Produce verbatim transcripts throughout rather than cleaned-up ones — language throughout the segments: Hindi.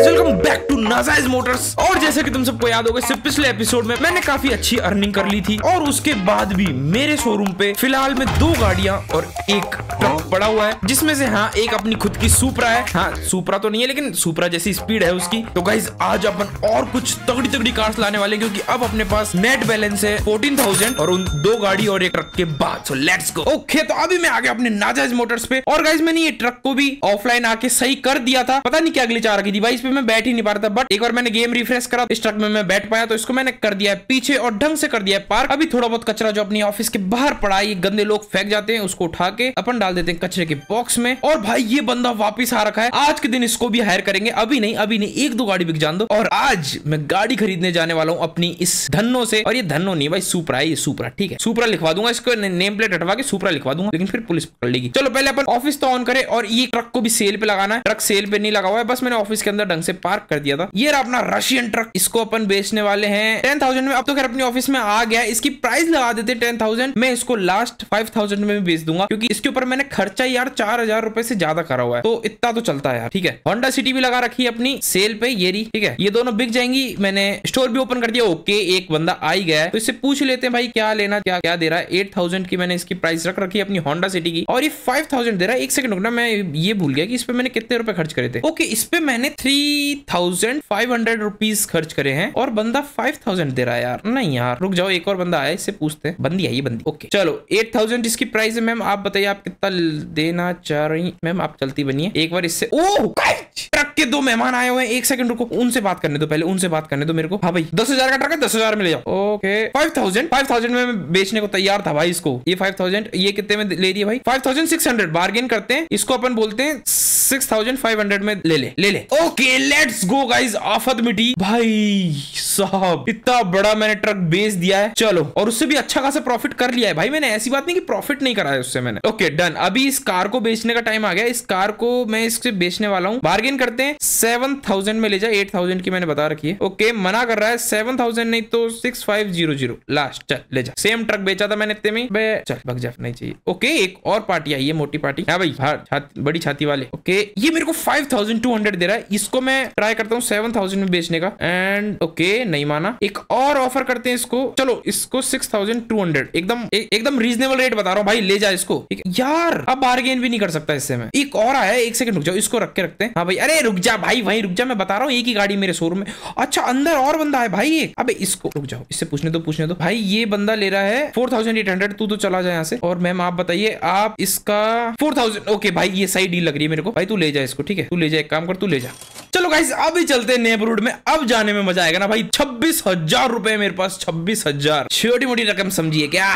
गाइस वेलकम बैक टू नाजायज मोटर्स। और जैसे कि तुम सबको याद होगा, सिर्फ पिछले एपिसोड में मैंने काफी अच्छी अर्निंग कर ली थी और उसके बाद भी मेरे शोरूम पे फिलहाल में दो गाड़ियां और एक ट्रक पड़ा हुआ है, जिसमें से हाँ एक अपनी खुद की सुपरा है। हाँ सुपरा तो नहीं है लेकिन सुपरा जैसी स्पीड है उसकी। तो गाइस आज अपन और कुछ तगड़ी तगड़ी कार्स लाने वाले हैं, क्योंकि अब अपने पास नेट बैलेंस है फोर्टीन थाउजेंड और उन दो गाड़ी और एक ट्रक के बाद। So let's go. ओके तो अभी मैं आ गया अपने नाजायज मोटर्स पे। और गाइस मैंने ये ट्रक को भी ऑफलाइन आके सही कर दिया था। पता नहीं क्या ग्लिच आ रखी थी भाई, इस पे मैं बैठ ही नहीं पा रहा था, बट एक बार मैंने गेम रिफ्रेश करा, इस ट्रक में मैं बैठ पाया, तो इसको मैंने कर दिया है पीछे और ढंग से कर दिया है पार्क। अभी थोड़ा बहुत कचरा जो अपनी ऑफिस के बाहर पड़ा है, ये गंदे लोग फेंक जाते हैं, उसको उठा के अपन डाल देते हैं कचरे के बॉक्स में। और भाई ये बंदा वापिस आ रखा है, आज के दिन इसको भी हायर करेंगे। अभी नहीं अभी नहीं एक दो गाड़ी बिक जान दो। और आज मैं गाड़ी खरीदने जाने वाला हूँ अपनी इस धन्नो से। और ये धन्नो नहीं भाई, सुपरा है, ये सुपरा ठीक है। सुपरा लिखवा दूंगा, इसको नेम प्लेट हटवा के सुपरा लिखवा दूंगा, लेकिन फिर पुलिस पकड़ लेगी। चलो पहले अपन ऑफिस तो ऑन करें। और ये ट्रक को भी सेल पे लगाना है। ट्रक सेल पे नहीं लगा हुआ है, बस मैंने ऑफिस के अंदर ढंग से पार्क कर दिया था। ये रहा अपना रशियन ट्रक, इसको अपन बेचने वाले हैं टेन थाउजेंड में। अब तो खैर अपनी ऑफिस में आ गया, इसकी प्राइस लगा देते टेन थाउजेंड। मैं इसको लास्ट फाइव थाउजेंड में भी बेच दूंगा, क्योंकि इसके ऊपर मैंने खर्चा यार चार हजार रुपए से ज्यादा करा हुआ है, तो इतना तो चलता है यार ठीक है। होंडा सिटी भी लगा रखी है अपनी सेल पे, ये रही ठीक है। ये दोनों बिक जाएंगी। मैंने स्टोर भी ओपन कर दिया। ओके एक बंदा आ ही गया है, तो इससे पूछ लेते हैं भाई क्या लेना, क्या क्या दे रहा है। एट थाउजेंड की मैंने इसकी प्राइस रख रखी है अपनी होंडा सिटी की, और ये फाइव थाउजेंड दे रहा है। एक सेकंड रुकना, मैं ये भूल गया कि इस पे मैंने कितने रुपए खर्च करे थे। ओके इस पे मैंने three thousand five hundred rupees खर्च करे हैं, और बंदा फाइव थाउजेंड दे रहा है यार। नहीं यार रुक जाओ, एक और बंदा आया, इससे पूछते हैं। बंदी आई बंदी। ओके चलो एट थाउजेंड इसकी प्राइस है। मैम आप बताइए आप कितना देना चाह रही। मैम आप चलती बनिए एक बार इससे। ओह ट्रक के दो मेहमान आए हुए हैं, एक सेकंड रुको, उनसे बात करने दो पहले, उनसे बात करने दो मेरे को। हाँ भाई दस हजार का ट्रक है, दस हजार में ले जाओ। Okay five thousand five thousand में मैं बेचने को तैयार था भाई इसको। ये फाइव थाउजेंड ये कितने में ले रही है भाई? Five thousand six hundred bargain करते हैं, इसको अपन बोलते हैं सिक्स थाउजेंड फाइव हंड्रेड में ले ले ले ले। ओके लेट्स गो गाइस, आफत मिटी भाई साहब। इतना बड़ा मैंने ट्रक बेच दिया है, चलो, और उससे भी अच्छा खासा प्रॉफिट कर लिया है भाई मैंने। ऐसी बात नहीं कि प्रॉफिट नहीं करा है उससे मैंने। Okay done. अभी इस कार को बेचने का टाइम आ गया। इस कार को मैं इससे बेचने वाला हूँ। बार्गेन करते हैं, सेवन थाउजेंड में ले जाए। एट थाउजेंड की मैंने बता रखी है। ओके मना कर रहा है, सेवन थाउजेंड नहीं तो six five zero zero last. चल ले जा। सेम ट्रक बेचा था मैंने इतने में। चल भग जा, नहीं चाहिए। ओके एक और पार्टी आई है, मोटी पार्टी। हाँ भाई हाँ छाती, बड़ी छाती वाले। ओके ये मेरे को फाइव थाउजेंड टू हंड्रेड दे रहा है, इसको मैं ट्राई करता हूँ सेवन थाउजेंड में बेचने का। एंड ओके नहीं माना, एक और ऑफर करते हैं इसको। चलो इसको सिक्स थाउजेंड टू हंड्रेड एकदम एक, एकदम रीजनेबल रेट बता रहा हूँ भाई, ले जा इसको यार। अब बार्गेन भी नहीं कर सकता इससे मैं। एक और आया है, एक सेकंड रुक जाओ, इसको रख के रखते हैं। हाँ भाई अरे रुक जा भाई, वहीं रुक जा, मैं बता रहा हूँ एक ही गाड़ी मेरे शोरूम में। अच्छा अंदर और बंदा है भाई एक। अबे इसको रुक जाओ, इससे पूछने दो पूछने दो भाई। ये बंदा ले रहा है फोर थाउजेंड एट हंड्रेड, तू तो चला जाए यहाँ से। और मैम आप बताइए आप इसका फोर थाउजेंड। ओके भाई ये सही डील लग रही है मेरे को भाई, तू ले जा इसको ठीक है। तू ले जा, एक काम कर तू ले जा। चलो गाइस अभी चलते हैं नेबरहुड में। अब जाने में मजा आएगा ना भाई। छब्बीस हजार रुपए मेरे पास, छब्बीस हजार छोटी मोटी रकम समझिए क्या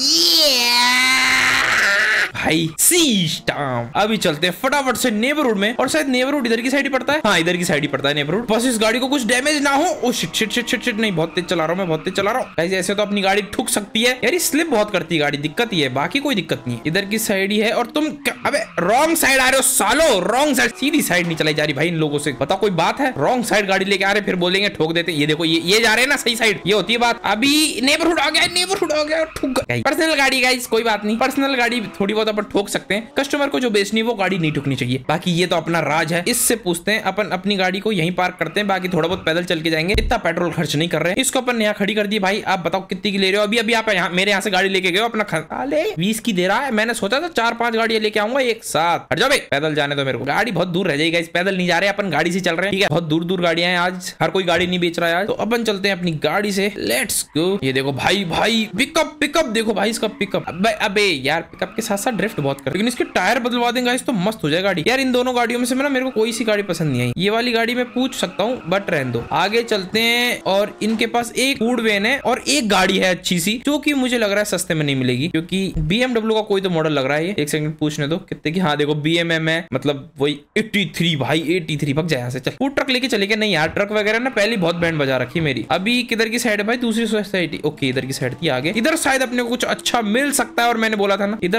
भाई। सीस्टाम अभी चलते हैं फटाफट से नेबरहुड में। और शायद नेबरहुड इधर की साइड ही पड़ता है। हाँ इधर की साइड ही पड़ता है नेबरहुड। बस इस गाड़ी को कुछ डैमेज ना हो। Oh shit shit shit shit shit, नहीं बहुत तेज चला रहा हूँ मैं, बहुत तेज चला रहा हूँ गाइस। ऐसे तो अपनी गाड़ी ठुक सकती है यार, स्लिप बहुत करती है गाड़ी, दिक्कत ही है, बाकी कोई दिक्कत नहीं है। इधर की साइड ही है। और तुम अबे रॉन्ग साइड आ रहे हो सालो, रॉन्ग साइड, सीधी साइड नहीं चलाई जा रही भाई इन लोगों से। बताओ कोई बात है? रॉन्ग साइड गाड़ी लेके आ रहे, फिर बोलेंगे ठोक देते। ये देखो ये ये जा रहे हैं ना सही साइड, ये होती है बात। अभी नेबरहुड आ गया, नेबरहुड आ गया, ठुक गई। पर्सनल गाड़ी गाइस, कोई बात नहीं, पर्सनल गाड़ी थोड़ी बहुत अपन ठोक सकते हैं। कस्टमर को जो बेचनी वो गाड़ी नहीं ठुकनी चाहिए, बाकी ये तो अपना राज है। इससे पूछते हैं, अपन अपनी गाड़ी को यहीं पार्क करते हैं, बाकी थोड़ा बहुत पैदल चल के जाएंगे, इतना पेट्रोल खर्च नहीं कर रहे हैं। इसको अपन यहाँ खड़ी कर दी भाई। आप बताओ कितनी की ले रहे हो? अभी अभी आप यहाँ मेरे यहाँ से गाड़ी लेके गए अपना खाले बीस की दे रहा है। मैंने सोचा था चार पांच गाड़ियां लेके आऊंगा एक साथ। हट जाओ भाई, पैदल जाने दो मेरे को, गाड़ी बहुत दूर रह जाएगी। इस पैदल नहीं जा रहे अपन, गाड़ी से चल रहे हैं ठीक है। बहुत दूर दूर गाड़ियां हैं आज, हर कोई गाड़ी नहीं बेच रहा है आज, तो अपन चलते हैं अपनी गाड़ी से। Let's go. ये देखो भाई भाई पिकअप पिकअप देखो भाई इसका पिकअप। अबे अबे यार पिकअप के साथ साथ ड्रिफ्ट बहुत कर, लेकिन इसके टायर बदलवा देंगे तो मस्त हो जाए गाड़ी यार। इन दोनों गाड़ियों में से ना मेरे को कोई सी गाड़ी पसंद नहीं आई। ये वाली गाड़ी मैं पूछ सकता हूँ बट रहने दो। आगे चलते हैं। और इनके पास एक फूड वैन है और एक गाड़ी है अच्छी सी, जो कि मुझे लग रहा है सस्ते में नहीं मिलेगी, क्योंकि बीएमडब्ल्यू का कोई तो मॉडल लग रहा है ये। एक सेकंड पूछने दो कितने की। हाँ देखो बीएमएम है, मतलब वही तिरासी भाई, तिरासी। भग जाए यहाँ से, चल फूड ट्रक लेके चले गए। नहीं यार ट्रक वगैरह ना पहले बहुत बैंड बजा रखी मेरी। अभी किधर की साइड है भाई? दूसरी सोसाइटी। ओके इधर की साइड थी आगे। इधर शायद अपने को कुछ अच्छा मिल सकता है, और मैंने बोला था ना इधर हमेशा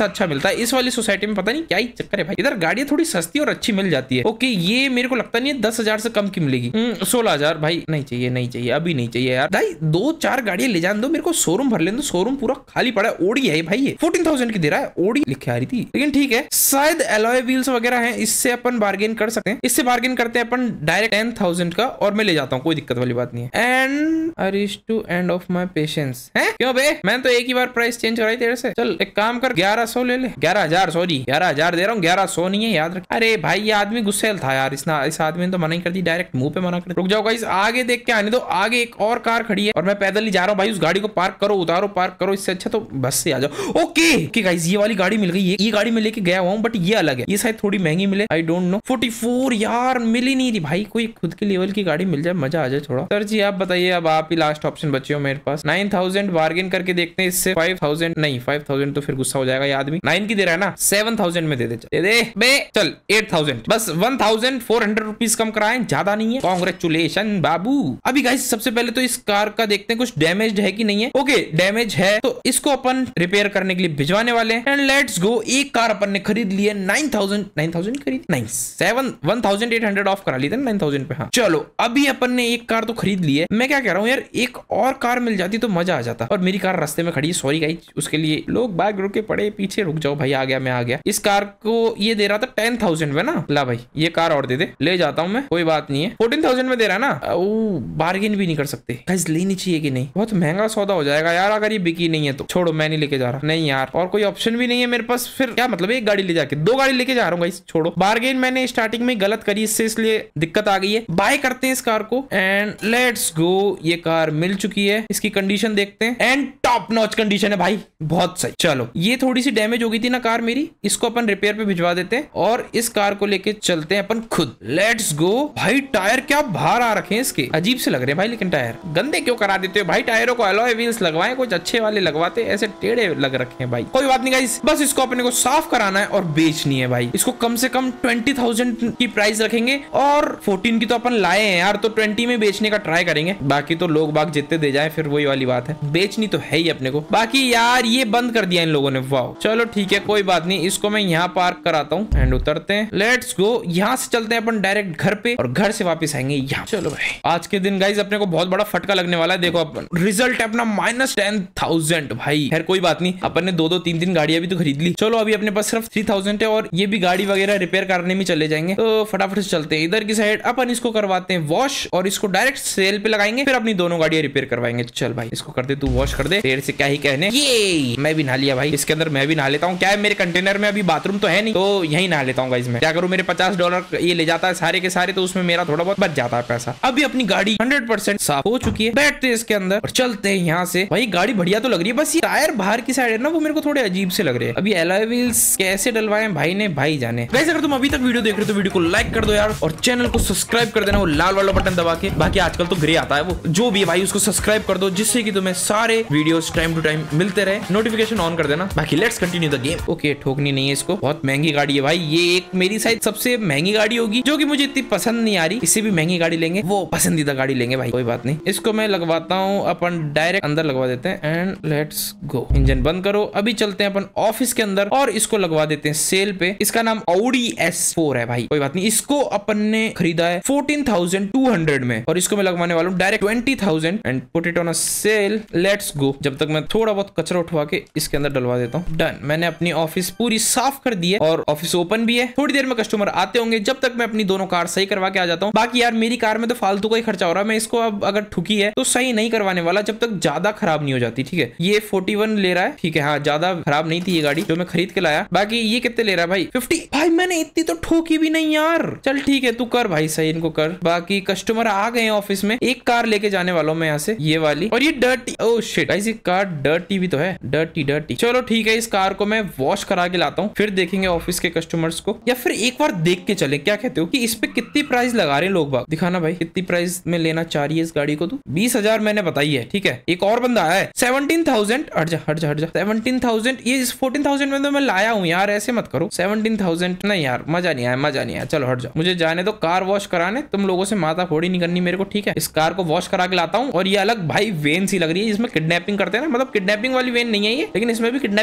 सा अच्छा मिलता है। इस वाली सोसाइटी में पता नहीं क्या ही चक्कर है भाई, इधर गाड़ियां थोड़ी सस्ती और अच्छी मिल जाती है। ओके, ये मेरे को लगता नहीं है दस हजार से कम की मिलेगी। सोलह हजार भाई नहीं चाहिए, नहीं चाहिए, अभी नहीं चाहिए यार भाई। दो चार गाड़ियां ले जाने दो मेरे को, शोरूम भर लेने दो, शोरूम पूरा खाली पड़ा है। ओडी है भाई, ये फोर्टीन थाउजेंड की दे रहा है। ओडी लिखे आ रही थी, लेकिन ठीक है। शायद एलॉय व्हील्स वगैरह हैं, इससे अपन बार्गेन कर सकते हैं। इससे बार्गेन करते हैं अपन डायरेक्ट टेन थाउजेंड का, और मैं ले जाता हूँ, कोई दिक्कत वाली बात नहीं है। And I reach to end of my patience है। क्यों बे, मैंने तो एक ही बार प्राइस चेंज कराई तेरे से। चल एक काम कर, ग्यारह सौ ले ले। ग्यारह हजार सॉरी ग्यारह हजार दे रहा हूँ, ग्यारह सौ नहीं है, याद रख। अरे भाई ये आदमी गुस्सेल था यार, इस इस आदमी ने तो मना ही कर दी, डायरेक्ट मुंह पे मना कर। रुक जाओ गाइस, आगे देख के आने दो। आगे एक और कार खड़ी है और मैं पैदल ही जा रहा हूँ भाई। उस गाड़ी को पार्क करो, उतारो, पार्क करो। इससे अच्छा तो बस से आ जाओ। ओके ओके गाइस, ये वाली गाड़ी मिल गई है। ये गाड़ी में लेके गया हुआ हूँ, बट ये अलग है, ये शायद थोड़ी महंगी मिले, I don't know. Forty four यार मिल ही नहीं रही भाई। कोई खुद के लेवल की गाड़ी मिल जाए, मजा आ जाए थोड़ा। सर जी आप बताइए, अब आप ही लास्ट ऑप्शन बचे हो मेरे पास। नाइन थाउजेंड बार्गेन करके देखते हैं इससे। फाइव थाउजेंड नहीं, फाइव थाउजेंड तो फिर गुस्सा हो जाएगा ये आदमी। नाइन की दे रहा है ना, सेवन थाउजेंड में दे दे, दे दे बे। चल एट थाउजेंड, बस one thousand four hundred rupees कम कराए, ज्यादा नहीं है। कांग्रेचुलेशन बाबू। अभी गाइस सबसे पहले तो इस कार का देखते हैं कुछ डैमेज है कि नहीं है। ओके डैमेज है तो इसको अपन रिपेयर करने के लिए भिजवाने वाले हैं। And let's go. एक कार अपन ने खरीद ली है नाइन थाउजेंड, नाइन थाउजेंड खरीद नहीं, seven one thousand eight hundred off करा ली थी नाइन थाउजेंड पे। हाँ चलो, अभी अपन ने एक कार तो खरीद ली है। मैं क्या कह रहा हूँ यार, एक और कार मिल जाती तो मजा आ जाता। और मेरी कार रास्ते में खड़ी है, सॉरी गाइस उसके लिए। लोग बाग रुके पड़े पीछे, रुक जाओ भाई, आ गया मैं आ गया। इस कार को ये दे रहा था टेन थाउजेंड में ना। ला भाई ये कार और दे दे, ले जाता हूँ मैं, कोई बात नहीं है। फोर्टीन थाउजेंड में दे रहा है ना, ओ बार्गेन भी नहीं कर सकते गाइस। लेनी चाहिए कि नहीं, बहुत महंगा सौदा हो जाएगा यार अगर ये बिकी नहीं है तो। छोड़ो, मैं नहीं लेके जा रहा। नहीं यार, और कोई ऑप्शन भी नहीं है मेरे पास। फिर क्या मतलब, एक गाड़ी ले जाके दो गाड़ी लेके जा रहा हूँ गाइस। छोड़ो, बार्गेन मैंने स्टार्टिंग में गलत करी, इससे इसलिए दिक्कत आ गई है। बाय करते हैं इस कार को एंड लेट्स गो। ये कार मिल चुकी है, इसकी कंडीशन देखते हैं एंड टॉप नॉच कंडीशन है भाई, बहुत सही। चलो, ये थोड़ी सी डैमेज हो गई थी ना कार मेरी, इसको अपन रिपेयर पे भिजवा देते हैं और इस कार को लेके चलते हैं अपन खुद। Let's go. भाई टायर क्या बाहर आ रखे हैं इसके, अजीब से लग रहे हैं भाई। लेकिन टायर गंदे क्यों करा देते हो भाई? टायरों को अलॉय व्हील्स लगवाएं, कुछ अच्छे वाले लगवाते, ऐसे टेढ़े लग रखे हैं भाई। कोई बात नहीं गाइस, बस इसको अपने को साफ कराना है और बेचनी है भाई। इसको कम से कम ट्वेंटी थाउजेंड की प्राइस रखेंगे और फोर्टीन की तो अपन लाए हैं यार, तो ट्वेंटी में बेचने का ट्राई करेंगे। बाकी तो लोग बाग जितने दे जाए फिर वही वाली बात है, बेचनी तो है ही अपने को। बाकी यार ये बंद कर दिया इन लोगों ने, वाह। चलो ठीक है, कोई बात नहीं, इसको मैं यहाँ पार्क कराता हूँ एंड उतरते हैं। Let's go. यहाँ से चलते हैं अपन डायरेक्ट घर पे और घर से वापस आएंगे यहाँ। चलो भाई, आज के दिन गाइस अपने को बहुत बड़ा फटका लगने वाला है। देखो अपन रिजल्ट है अपना माइनस टेन थाउजेंड भाई। खैर कोई बात नहीं, अपन ने दो दो तीन तीन गाड़ियां भी तो खरीद ली। चलो अभी अपने पास सिर्फ थ्री थाउजेंड है और ये भी गाड़ी वगैरह रिपेयर करने में चले जाएंगे, तो फटाफट से चलते हैं इधर की साइड। अपन इसको करवाते हैं वॉश और इसको डायरेक्ट सेल पे लगाएंगे, फिर अपनी दोनों गाड़ियां रिपेयर करवाएंगे। चल भाई इसको कर दे, तू वॉश कर दे, देर से क्या ही कहने। ये मैं भी नहा लिया भाई, इसके अंदर मैं भी नहा लेता हूँ। क्या है, मेरे कंटेनर में अभी बाथरूम तो है नहीं, तो यही नहा लेता हूँ गाइस। मैं क्या करूँ, मेरे पचास डॉलर ये ले जाता है सारे के सारे, तो उसमें मेरा थोड़ा बहुत बच जाता है पैसा। अभी अपनी गाड़ी हंड्रेड परसेंट साफ हो चुकी है, बैठते हैं इसके अंदर और चलते हैं यहाँ से। भाई गाड़ी बढ़िया तो लग रही है, बस ये टायर बाहर की साइड है ना, वो मेरे को थोड़े अजीब से लग रहे हैं। अभी एलॉय व्हील्स कैसे डलवाए भाई ने, भाई जाने। गाइस अगर तुम अभी तक वीडियो देख रहे हो तो वीडियो को लाइक कर दो यार, और चैनल को सब्सक्राइब कर देना, वो लाल वाला बटन दबा के। बाकी आजकल तो ग्रे आता है, वो जो भी है भाई उसको सब्सक्राइब कर दो, जिससे कि तुम्हें सारे वीडियोस टाइम टू टाइम मिलते रहे। नोटिफिकेशन ऑन कर देना। बाकी let's continue the game. Okay, ठोकनी नहीं है इसको, बहुत महंगी गाड़ी है भाई। ये एक मेरी शायद सबसे महंगी गाड़ी होगी, जो कि मुझे इतनी पसंद नहीं आ रही। इससे भी महंगी गाड़ी लेंगे, वो पसंदीदा गाड़ी लेंगे भाई। कोई बात नहीं, इसको मैं लगवाता हूँ, अपन डायरेक्ट अंदर लगवा देते हैं एंड लेट्स गो। इंजन बंद करो। अभी चलते हैं अपन ऑफिस के अंदर और इसको लगवा देते हैं सेल पे। इसका नाम ऑडी एस फोर है भाई। कोई बात नहीं, इसको अपन ने खरीदा है फोर्टीन थाउजेंड टू हंड्रेड में और इसको मैं लगवाने वाला हूँ direct twenty thousand and put it on a sale. Let's go. जब तक मैं थोड़ा बहुत कचरा उठवा के इसके अंदर डलवा देता हूँ। डन। मैंने अपनी ऑफिस पूरी साफ कर दी है और ऑफिस ओपन भी है। थोड़ी देर में कस्टमर आते होंगे, जब तक मैं अपनी दोनों कार सही करवा के आ जाता हूँ। बाकी यार मेरी कार में तो फालतू का ही खर्चा हो रहा है। मैं इसको अब अगर ठुकी है तो सही नहीं करवाने वाला जब तक ज्यादा खराब नहीं हो जाती। ठीक है, ये फोर्टी वन ले रहा है, ठीक है। हाँ, ज्यादा खराब नहीं थी ये गाड़ी जो मैं खरीद के लाया। बाकी ये कितने ले रहा है भाई? फिफ्टी। भाई मैंने इतनी तो ठोकी भी नहीं यार। चल ठीक है, तू कर भाई सही, इनको कर। बाकी कस्टमर आ गए ऑफिस में। एक कार लेके जाने वाला हूँ मैं यहाँ से, ये वाली। और ये डर्टी, ओह शिट गाइस, ये कार डर्टी भी तो है, डर्टी डर्टी। चलो ठीक है, इस कार को मैं वॉश करा के लाता हूँ, फिर देखेंगे ऑफिस के कस्टमर्स को। या फिर एक बार देख के चले, क्या कहते हो कि इस पे कितनी प्राइस लगा रहे हैं लोग बाग? दिखाना भाई, कितनी प्राइस में लेना चाह रही है इस गाड़ी को तू? बीस हजार मैंने बताई है, ठीक है। एक और बंदा आया है, सेवनटीन थाउजेंड। हट जा हट जा हट जा। Seventeen thousand. ये इस फोर्टीन थाउजेंड में तो मैं लाया हूँ यार, ऐसे मत करो। सेवनटीन थाउजेंड नहीं यार, मजा नहीं आया, मजा नहीं आया। चलो हट जाओ, मुझे जाने दो कार वॉश कराने। तुम लोगों से माथा फोड़ी नहीं करनी मेरे को, ठीक है। इस कार को वॉश करा के लाता हूँ। और ये अलग भाई वेन सी लग रही है, जिसमें किडनैपिंग करते हैं ना, मतलब किडनैपिंग वाली वेन नहीं है ये, लेकिन इसमें भी किडनैपिंग कर सकते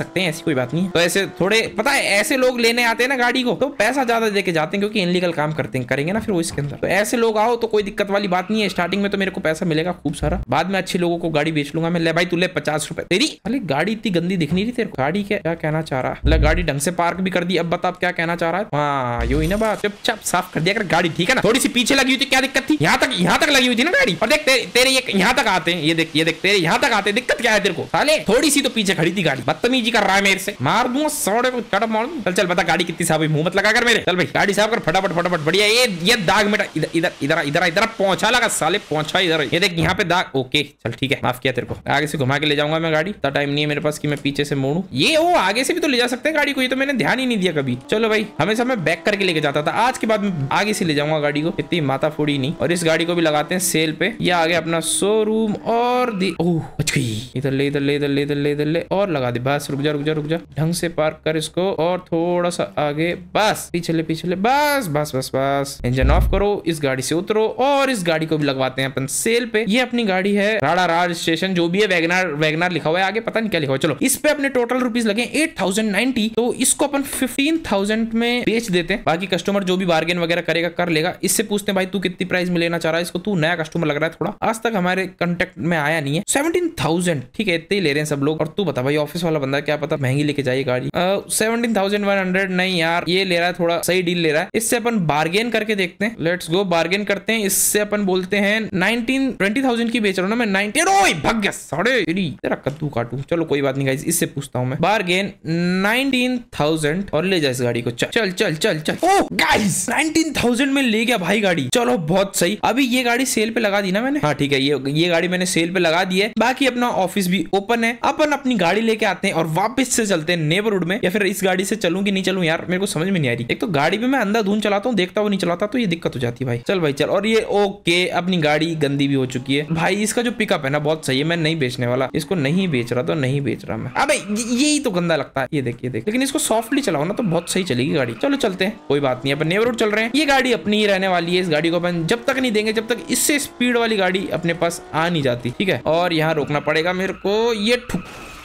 सकते हैं, ऐसी कोई बात नहीं है। तो ऐसे थोड़े पता है ऐसे लोग लेने आते हैं ना गाड़ी को, तो पैसा ज्यादा देके जाते हैं क्योंकि इनलीगल काम करते हैं, करेंगे ना फिर वो इसके अंदर। तो ऐसे लोग आओ तो कोई दिक्कत वाली बात नहीं है। स्टार्टिंग में तो मेरे को पैसा मिलेगा खूब सारा, बाद में अच्छे लोगों को गाड़ी बेच लूंगा मैं। ले भाई तू ले पचास रुपए तेरी। अरे गाड़ी इतनी गंदी दिख नहीं रही तेरे को। गाड़ी क्या क्या कहना चाह रहा है? गाड़ी ढंग से पार्क भी कर दी, अब बता आप क्या कहना चाह रहा है? हाँ यही ना बात, चुपचाप साफ कर दिया कर गाड़ी, ठीक है ना। थोड़ी सी पीछे लगी हुई थी, क्या दिक्कत थी? यहाँ तक यहाँ तक लगी हुई थी ना गाड़ी। और देख तेरे तेरे ये यहाँ तक आते हैं, ये देख ये देख तेरे यहाँ तक आते हैं, दिक्कत क्या है तेरे को? साले थोड़ी सी तो पीछे खड़ी थी गाड़ी, बदतमीजी कर रहा है मेरे से, मार दूंगा सौड़े को चढ़ मार। चल चल बता गाड़ी कितनी साफ हुई, मुंह मत लगा कर मेरे। चल भाई गाड़ी साफ कर फटाफट फटाफट। बढ़िया ये ये दाग मेरा इधर इधर इधर इधर इधर पहुंचा लगा साले, पहुंचा इधर। ये देख यहाँ पे दाग। ओके चल ठीक है, माफ किया तेरे को। आगे से घुमा के ले जाऊंगा मैं गाड़ी, इतना टाइम नहीं है मेरे पास कि मैं पीछे से मोड़ू। ये वो आगे से भी तो ले जा सकते हैं गाड़ी को, ये तो मैंने ध्यान ही नहीं दिया कभी। चलो भाई हमेशा मैं बैक करके लेके जाता था, आज के बाद मैं आगे से ले जाऊंगा गाड़ी को, इतनी माता फोड़ी नहीं। और इस गाड़ी को भी लगाते हैं सेल पे। ये आ गया अपना शोरूम और ओह बच गई। इधर ले इधर ले इधर ले इधर ले इधर ले और लगा दे। बस रुक जा रुक जा रुक जा, ढंग से पार्क कर इसको और थोड़ा सा आगे, बस पीछे ले पीछे ले, बस बस बस बस। इंजन ऑफ करो, इस गाड़ी से उतरो और इस गाड़ी को भी लगवाते हैं अपन सेल पे। ये अपनी गाड़ी है राड़ा राज स्टेशन, जो भी है वैगनार वैगनार लिखा हुआ है आगे, पता नहीं क्या लिखा हुआ। चलो इस पे अपने टोटल रुपीज लगे एट थाउजेंड नाइनटी, तो इसको अपन फिफ्टीन थाउजेंड में बेच देते हैं। बाकी कस्टमर जो भी बार्गेन वगैरह करेगा कर लेगा। इससे पूछते हैं भाई तू कितनी प्राइस में लेना चाह रहा है इसको, तू नया कस्टमर लग रहा है थोड़ा, आज तक हमारे कांटेक्ट में आया नहीं है। सेवनटीन थाउजेंड ठीक है, इतने ही ले रहे हैं सब लोग। और तू बता भाई ऑफिस वाला बंदा, क्या पता महंगी लेके जाए गाड़ी। सेवनटीन थाउजेंड वन हंड्रेड नहीं यार, ये ले रहा है थोड़ा सही डील ले रहा है। इससे अपन बार्गेन करके देखते हैं, लेट्स गो बार्गेन करते हैं। इससे अपन बोलते हैं नाइनटीन ट्वेंटी थाउजेंड की बेच रहा हूँ ना मैं, नाइनटीन ओए भाग गया साढ़े तेरा कद्दू काटू। चलो कोई बात नहीं गाइस, इससे पूछता हूँ मैं बार्गेन नाइनटीन थाउजेंड और ले जा इस गाड़ी को। चल चल चल चल चल। ओ गाइस नाइनटीन थाउजेंड में ले गया भाई गाड़ी, चलो बहुत सही। अभी ये गाड़ी सेल पे लगा दी ना मैंने, हाँ ठीक है, ये ये गाड़ी मैंने सेल पे लगा दी है। बाकी अपना ऑफिस भी ओपन है, अपन अपनी गाड़ी लेके आते हैं और वापस से चलते हैं नेबरहुड में। या फिर इस गाड़ी से चलूं कि नहीं चलूं यार, मेरे को समझ में नहीं आ रही। एक तो गाड़ी में मैं अंधाधुंध चलाता हूँ, देखता हुआ नहीं चलाता, तो ये दिक्कत हो जाती है भाई। चल भाई चल। और ये ओके, अपनी गाड़ी गंदी भी हो चुकी है भाई। इसका जो पिकअप है ना बहुत सही है, मैं नहीं बेचने वाला इसको, नहीं बेच रहा तो नहीं बेच रहा मैं। अबे यही तो गंदा लगता है, ये देख ये देख। लेकिन इसको सॉफ्टली चलाओ ना तो बहुत सही चलेगी गाड़ी। चलो चलते हैं, कोई बात नहीं, अपन नेबरहुड चल रहे हैं। ये गाड़ी अपनी ही रहने वाली है, इस गाड़ी को अपन जब तक नहीं देंगे जब तक इससे स्पीड वाली गाड़ी अपने पास आ नहीं जाती, ठीक है। और यहाँ रोकना पड़ेगा मेरे को, ये ठुक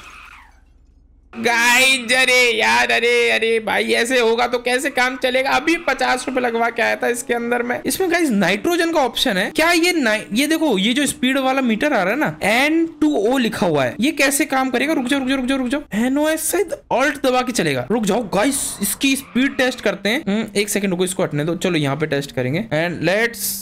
गाइस। अरे यार अरे अरे भाई ऐसे होगा तो कैसे काम चलेगा। अभी पचास रुपए लगवा के आया था इसके अंदर में। इसमें गाइस नाइट्रोजन का ऑप्शन है क्या? ये ये देखो, ये जो स्पीड वाला मीटर आ रहा है ना, एन टू ओ लिखा हुआ है, ये कैसे काम करेगा? रुक जाओ रुक जाओ रुक जाओ रुक जाओ, एन ओ एस शायद ऑल्ट दबा के चलेगा। रुक जाओ गाइस, इसकी स्पीड टेस्ट करते हैं। एक सेकंड रुको, इसको हटने दो। चलो यहाँ पे टेस्ट करेंगे एंड लेट्स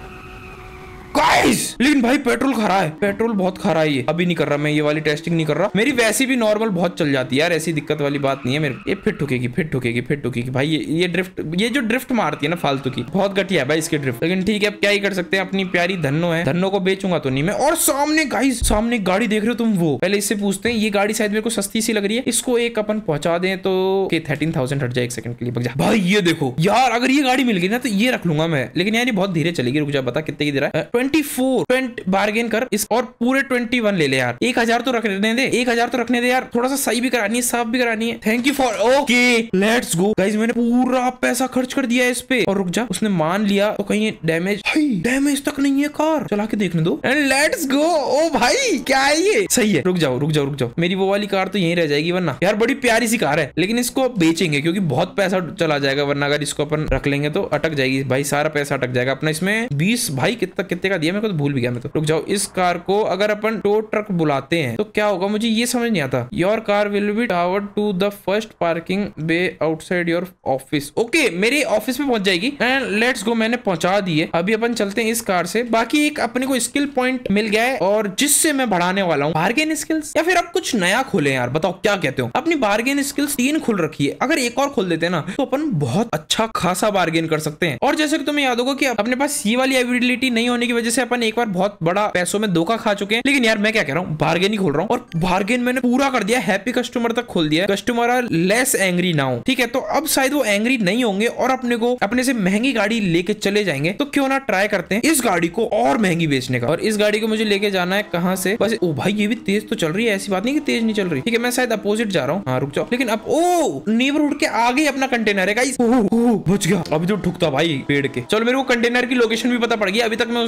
गाइस। लेकिन भाई पेट्रोल खा रहा है, पेट्रोल बहुत खा रहा है। ये अभी नहीं कर रहा मैं, ये वाली टेस्टिंग नहीं कर रहा। मेरी वैसी भी नॉर्मल बहुत चल जाती है यार, ऐसी दिक्कत वाली बात नहीं है मेरे। ये फिर ठुकेगी फिर ठुकेगी फिर ठुकेगी भाई। ये ये ड्रिफ्ट, ये जो ड्रिफ्ट मारती है ना फालतू की, बहुत घटिया है भाई इसकी ड्रिफ्ट। लेकिन ठीक है, अब क्या ही कर सकते हैं, अपनी प्यारी धन्नो है, धन्नो को बेचूंगा तो नहीं मैं। और सामने गाइस, सामने गाड़ी देख रहे हो तुम, वो पहले इससे पूछते हैं। ये गाड़ी शायद मेरे को सस्ती सी लग रही है, इसको एक अपन पहुंचा दें तो थर्टीन थाउजेंड हट जाए एक सेकंड के लिए। बग जा भाई, ये देखो यार, अगर ये गाड़ी मिल गई ना तो ये रख लूंगा मैं। लेकिन यार ये बहुत धीरे चलेगी। रुक जा, बता कितने की दे रहा है? ट्वेंटी फोर बार्गेन कर इस और पूरे ट्वेंटी वन ले ले यार। एक हजार तो रखने दे, एक हजार तो रखने दे यार, थोड़ा सा सही भी करानी है, साफ भी करानी है। Thank you for okay let's go guys. मैंने पूरा पैसा खर्च कर दिया है इस पे। और रुक जा, उसने मान लिया तो कहीं डैमेज डैमेज तक नहीं है, कार चला के देखने दो एंड लेट्स गो। ओ भाई क्या है ये, सही है। रुक जाओ रुक जाओ रुक जाओ, मेरी वो वाली कार तो यहीं रह जाएगी वरना। यार बड़ी प्यारी सी कार है, लेकिन इसको बेचेंगे क्योंकि बहुत पैसा चला जाएगा, वरना अगर इसको अपन रख लेंगे तो अटक जाएगी भाई, सारा पैसा अटक जाएगा अपना इसमें। बीस भाई कितना कितने का दिया मेरे को तो भूल भी गया मैं तो। रुक जाओ, इस कार को अगर अपन टो ट्रक बुलाते हैं तो क्या होगा, मुझे ये समझ नहीं आता। योर कार विल बी टावर्ड to the first parking bay outside your office. Okay, मेरे ऑफिस में पहुंच जाएगी एंड लेट्स गो। मैंने पहुंचा दी है। अभी अपन चलते हैं इस कार से। बाकी एक अपने को स्किल पॉइंट मिल गया है और जिससे मैं बढ़ाने वाला हूँ बार्गेन स्किल्स, या फिर अब कुछ नया खोले यार, बताओ क्या कहते हो? अपनी बार्गेन स्किल्स तीन खुल रखी है, अगर एक और खोल देते हैं ना तो अपन बहुत अच्छा खासा बार्गेन कर सकते हैं। और जैसे कि तुम्हें याद होगा कि अपने पास ये वाली एबिलिटी नहीं होने की वजह से अपन एक बार बहुत बड़ा पैसों में धोखा खा चुके हैं। लेकिन यार मैं क्या कह रहा हूँ, बार्गेन ही खोल रहा हूँ और बार्गेन मैंने पूरा कर दिया, हैप्पी कस्टमर तक खोल दिया। Customer are less angry now, ठीक है। तो अब शायद वो एंग्री नहीं होंगे और अपने को अपने से महंगी गाड़ी लेके चले जाएंगे। तो क्यों ना ट्राई करते हैं इस गाड़ी को और महंगी बेचने का। और इस गाड़ी को मुझे लेके जाना है कहाँ से, बस ओ भाई ये भी तेज तो चल रही है, ऐसी बात नहीं कि तेज नहीं चल रही, ठीक है। मैं शायद अपोजिट जा रहा हूँ, हाँ रुक जाओ। लेकिन अब ओ नेबरहुड के आगे अपना कंटेनर है गाइस, बच गया। अभी तो ठुकता भाई पेड़ के। चलो मेरे को कंटेनर की लोकेशन भी पता पड़ गई, अभी तक मैं वहां पे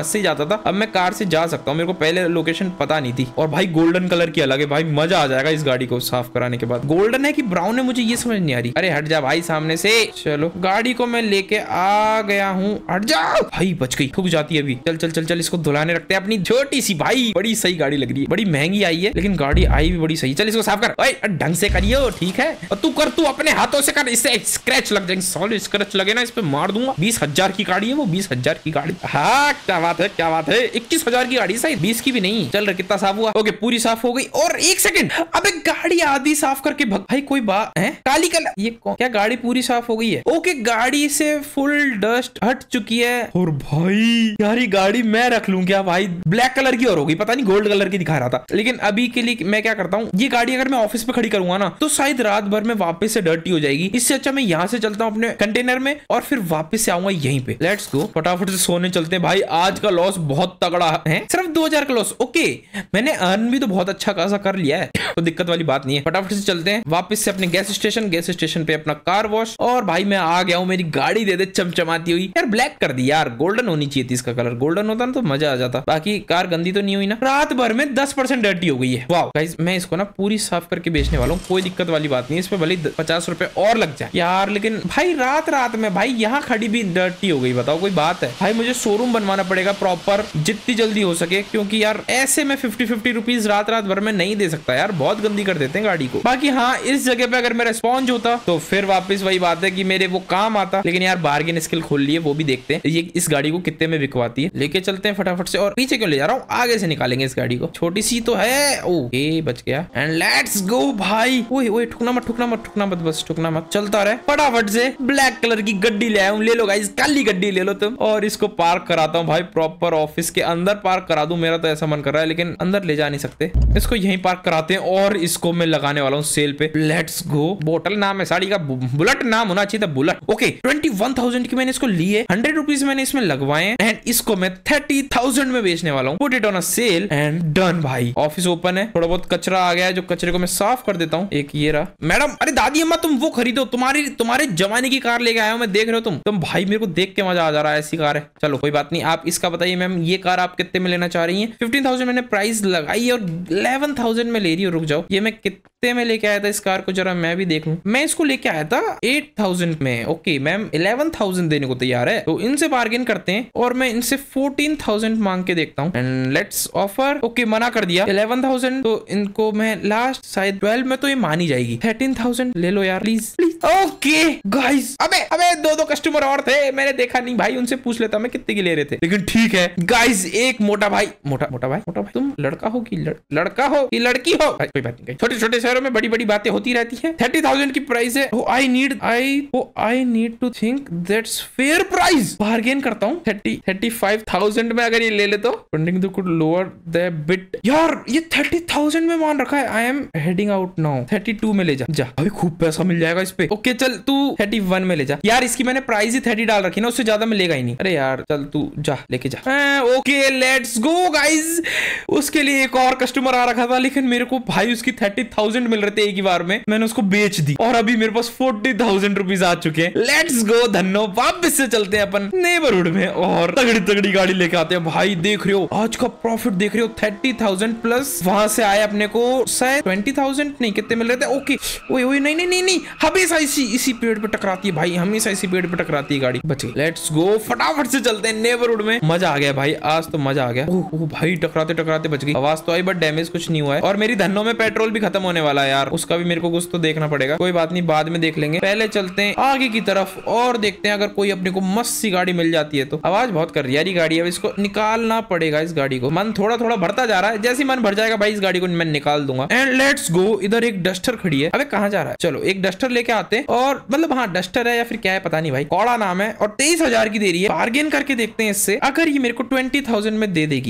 बस से जाता था, अब मैं कार से जा सकता हूँ। मेरे को पहले लोकेशन पता नहीं थी। और भाई गोल्डन कलर की अलग है भाई, मजा आ जाएगा इस गाड़ी को साफ कराने के बाद। गोल्डन है कि ब्राउन है मुझे ये समझ नहीं आ रही। अरे हट जा भाई सामने से। चलो गाड़ी को मैं लेके आ गया हूँ, हट जा भाई। बच गई, ठुक जाती है अभी। चल चल चल चल इसको धुलाने रखते हैं अपनी छोटी सी। भाई बड़ी सही गाड़ी लग रही है, बड़ी महंगी आई है लेकिन गाड़ी आई भी बड़ी सही। चल इसको साफ कर। ओए ढंग से करियो, ठीक है। और तू कर, तू अपने हाथों से कर, इससे स्क्रैच लग जाएंगे। सॉलिड स्क्रैच लगे ना इस पे मार दूंगा। बीस हजार की गाड़ी है वो, बीस हजार की गाड़ी। हाँ क्या बात है, क्या बात है। इक्कीस हजार की गाड़ी शायद, बीस की भी नहीं। चल रहा कितना साफ हुआ। ओके पूरी साफ हो गई। और एक सेकंड, अबे गाड़ी आधी साफ करके भग। भाई कोई बात है, काली कलर ये क्या गाड़ी पूरी साफ हो गई है। ओके गाड़ी से फुल डस्ट हट चुकी है। और भाई यार ये गाड़ी मैं रख लूं क्या भाई। ब्लैक कलर की और हो गई, पता नहीं गोल्ड कलर की दिखा रहा था। लेकिन अभी के लिए मैं क्या करता हूँ, ये गाड़ी अगर मैं ऑफिस पे खड़ी करूंगा ना तो शायद रात भर में वापस से डर्टी हो जाएगी। इससे अच्छा मैं यहाँ से चलता हूँ अपने कंटेनर में और फिर वापस से आऊंगा यहीं पे। लेट्स गो, फटाफट से सोने चलते हैं भाई। आज का लॉस बहुत तगड़ा है, सिर्फ दो हजार का लॉस। ओके मैंने अर्न भी तो बहुत अच्छा खासा कर लिया है, तो दिक्कत वाली बात नहीं है। फटाफट से चलते हैं वापस से अपने गैस स्टेशन। गैस स्टेशन पे अपना कार वॉश। और भाई मैं आ गया हूँ, मेरी गाड़ी दे दे चमचमाती हुई। यार ब्लैक कर दी यार, गोल्डन होनी चाहिए थी इसका कलर। गोल्डन होता ना तो मजा आ जाता। बाकी कार गंदी तो नहीं हुई ना। रात भर में दस परसेंट डर्टी हो गई है। वाह गाइस मैं इसको ना पूरी साफ करके बेचने वाला हूँ, कोई दिक्कत वाली बात नहीं। इस पे भले पचास रुपए और लग जाए यार, लेकिन भाई रात रात में भाई यहाँ खड़ी भी डर्टी हो गई, बताओ कोई बात है। भाई मुझे शोरूम बनवाना पड़ेगा प्रॉपर जितनी जल्दी हो सके, क्योंकि यार ऐसे में फिफ्टी फिफ्टी रुपीज रात रात भर में नहीं दे सकता यार, बहुत गंदी कर देते हैं गाड़ी को। बाकी हाँ इस जगह पे अगर मेरा स्पॉन्ज होता तो फिर वापस वही बात है कि मेरे वो काम आता। लेकिन यार बार्गेन स्किल खोल लिए, वो भी देखते हैं ये इस गाड़ी को कितने में बिकवाती है। लेके चलते हैं फटाफट से। और पीछे क्यों ले जा रहा हूँ, आगे से निकालेंगे इस गाड़ी को, छोटी सी तो है। ओके बच गया। एंड लेट्स गो भाई। ओए ओए ठुकना मत, ठुकना मत, ठुकना मत, बस ठुकना मत, चलता रहे। फटाफट से ब्लैक कलर की गड्डी ले आऊं। ले लो गाइस, काली गड्डी ले लो तुम। और इसको पार्क कराता हूँ भाई प्रॉपर ऑफिस के अंदर पार्क करा दूं। मेरा तो ऐसा मन कर रहा है, लेकिन अंदर ले जा नहीं सकते, इसको यहीं पार्क कराते हैं। और इसको मैं लगाने वाला हूँ सेल पे। Let's go. बोतल नाम है साड़ी का, बुलेट नाम होना चाहिए था, bullet. Okay twenty one thousand की मैंने इसको ली है, हंड्रेड रुपीज मैंने इसमें लगवाए एंड इसको मैं थर्टी थाउजेंड में बेचने वाला हूँ। Put it on a sale and done भाई। ऑफिस ओपन है, थोड़ा बहुत कचरा आ गया है, जो कचरे को मैं साफ कर देता हूँ। एक ये रहा। मैडम अरे दादी अम्मा तुम वो खरीदो, तुम्हारी तुम्हारे जमाने की कार लेके आया हूँ मैं, देख रहे हो तुम तुम भाई मेरे को देख के मजा आ जा रहा है, ऐसी कार है। चलो कोई बात नहीं, आप इसका बताइए मैम, ये कार आप कितने में लेना चाह रही हैं? फिफ्टीन थाउजेंड मैंने प्राइस लगाई और इलेवन थाउजेंड में ले रही हूँ। रुक जाओ, ये मैं कितने में लेके आया था इस कार को, जरा मैं भी देख लूं। मैं इसको लेके आया था एट थाउजेंड में। ओके मैम इलेवन थाउजेंड देने को तैयार है, तो इनसे बार्गेन करते हैं और मैं इनसे फोर्टीन थाउजेंड मांग के देखता हूँ। And let's offer. ओके मना कर दिया। इलेवन थाउजेंड तो इनको मैं लास्ट शायद ट्वेल्व में तो ये मानी जाएगी। थर्टीन थाउजेंड ले लो यार प्लीज प्लीज। ओके गाइस, अबे अबे दो दो कस्टमर और थे, मैंने देखा नहीं भाई, उनसे पूछ लेता मैं कितने की ले रहे थे। लेकिन ठीक है गाइस, एक मोटा भाई मोटा मोटा भाई मोटा भाई तुम लड़का हो कि लड़, लड़का हो कि लड़की हो, कोई बात नहीं। छोटे छोटे शहरों में बड़ी बड़ी बातें होती रहती है। थर्टी थाउजेंड की प्राइस है। I need I I need to think that's fair price. Bargain करता हूँ थर्टी थर्टी फाइव थाउजेंड में, अगर ये ले ले तो funding the could lower the bit. यार ये थर्टी थाउजेंड में मान रखा है। I am heading out now. Thirty two में ले जा जा, अभी खूब पैसा मिल जाएगा इस पे। ओके चल तू थर्टी वन में ले जा। यार इसकी मैंने प्राइस ही थर्टी डाल रखी ना, उससे ज्यादा में लेगा ही नहीं। अरे यार चल तू जा लेके जा। Okay let's go guys. उसके लिए एक और कस्टमर आ रखा था, लेकिन मेरे को भाई उसकी थर्टी थाउजेंड मिल रहे थे एक ही बार में, मैंने उसको बेच दी और अभी मेरे पास फोर्टी थाउजेंड रुपीज आ चुके हैं। लेट्स गो धन्नो, वापस से चलते हैं अपन नेबरहुड में और तगड़ी तगड़ी गाड़ी लेके आते हैं। भाई देख रहे हो आज का प्रॉफिट, देख रहे हो थर्टी थाउजेंड प्लस वहां से आए अपने को शायद ट्वेंटी थाउजेंड नहीं कितने मिल रहे थे। ओके ओए ओए नहीं नहीं नहीं नहीं, हमेशा इसी इसी पेड़ पे टकराती है भाई, हमेशा इसी पेड़ पे टकराती है गाड़ी। बच गई। लेट्स गो, फटाफट से चलते हैं नेबरहुड में। मजा आ गया भाई, आज तो मजा आ गया। ओह ओह भाई टकराते टकराते बच गई। आवाज तो आई बट डैमेज कुछ नहीं हुआ है। और मेरी धन्नों में पेट्रोल भी खत्म होने वाला है यार, उसका भी मेरे को कुछ तो देखना पड़ेगा। कोई बात नहीं, बाद में देख लेंगे। पहले चलते हैं आगे की तरफ और देखते हैं अगर कोई अपने को मस्त सी गाड़ी मिल जाती है तो। आवाज बहुत कर रही है यार ये गाड़ी, अब इसको निकालना पड़ेगा इस गाड़ी को। मन थोड़ा थोड़ा बढ़ता जा रहा है, जैसे मन भर जाएगा भाई इस गाड़ी को मैं निकाल दूंगा। And let's go. इधर एक डस्टर खड़ी है। अबे कहाँ जा रहा है? चलो एक डस्टर लेके आते हैं। और मतलब हाँ डस्टर है या फिर क्या है पता नहीं भाई, कौड़ा नाम है और तेईस हजार की दे रही है। बार्गेन करके देखते हैं इससे, अगर ये मेरे को ट्वेंटी थाउजेंड में दे देगी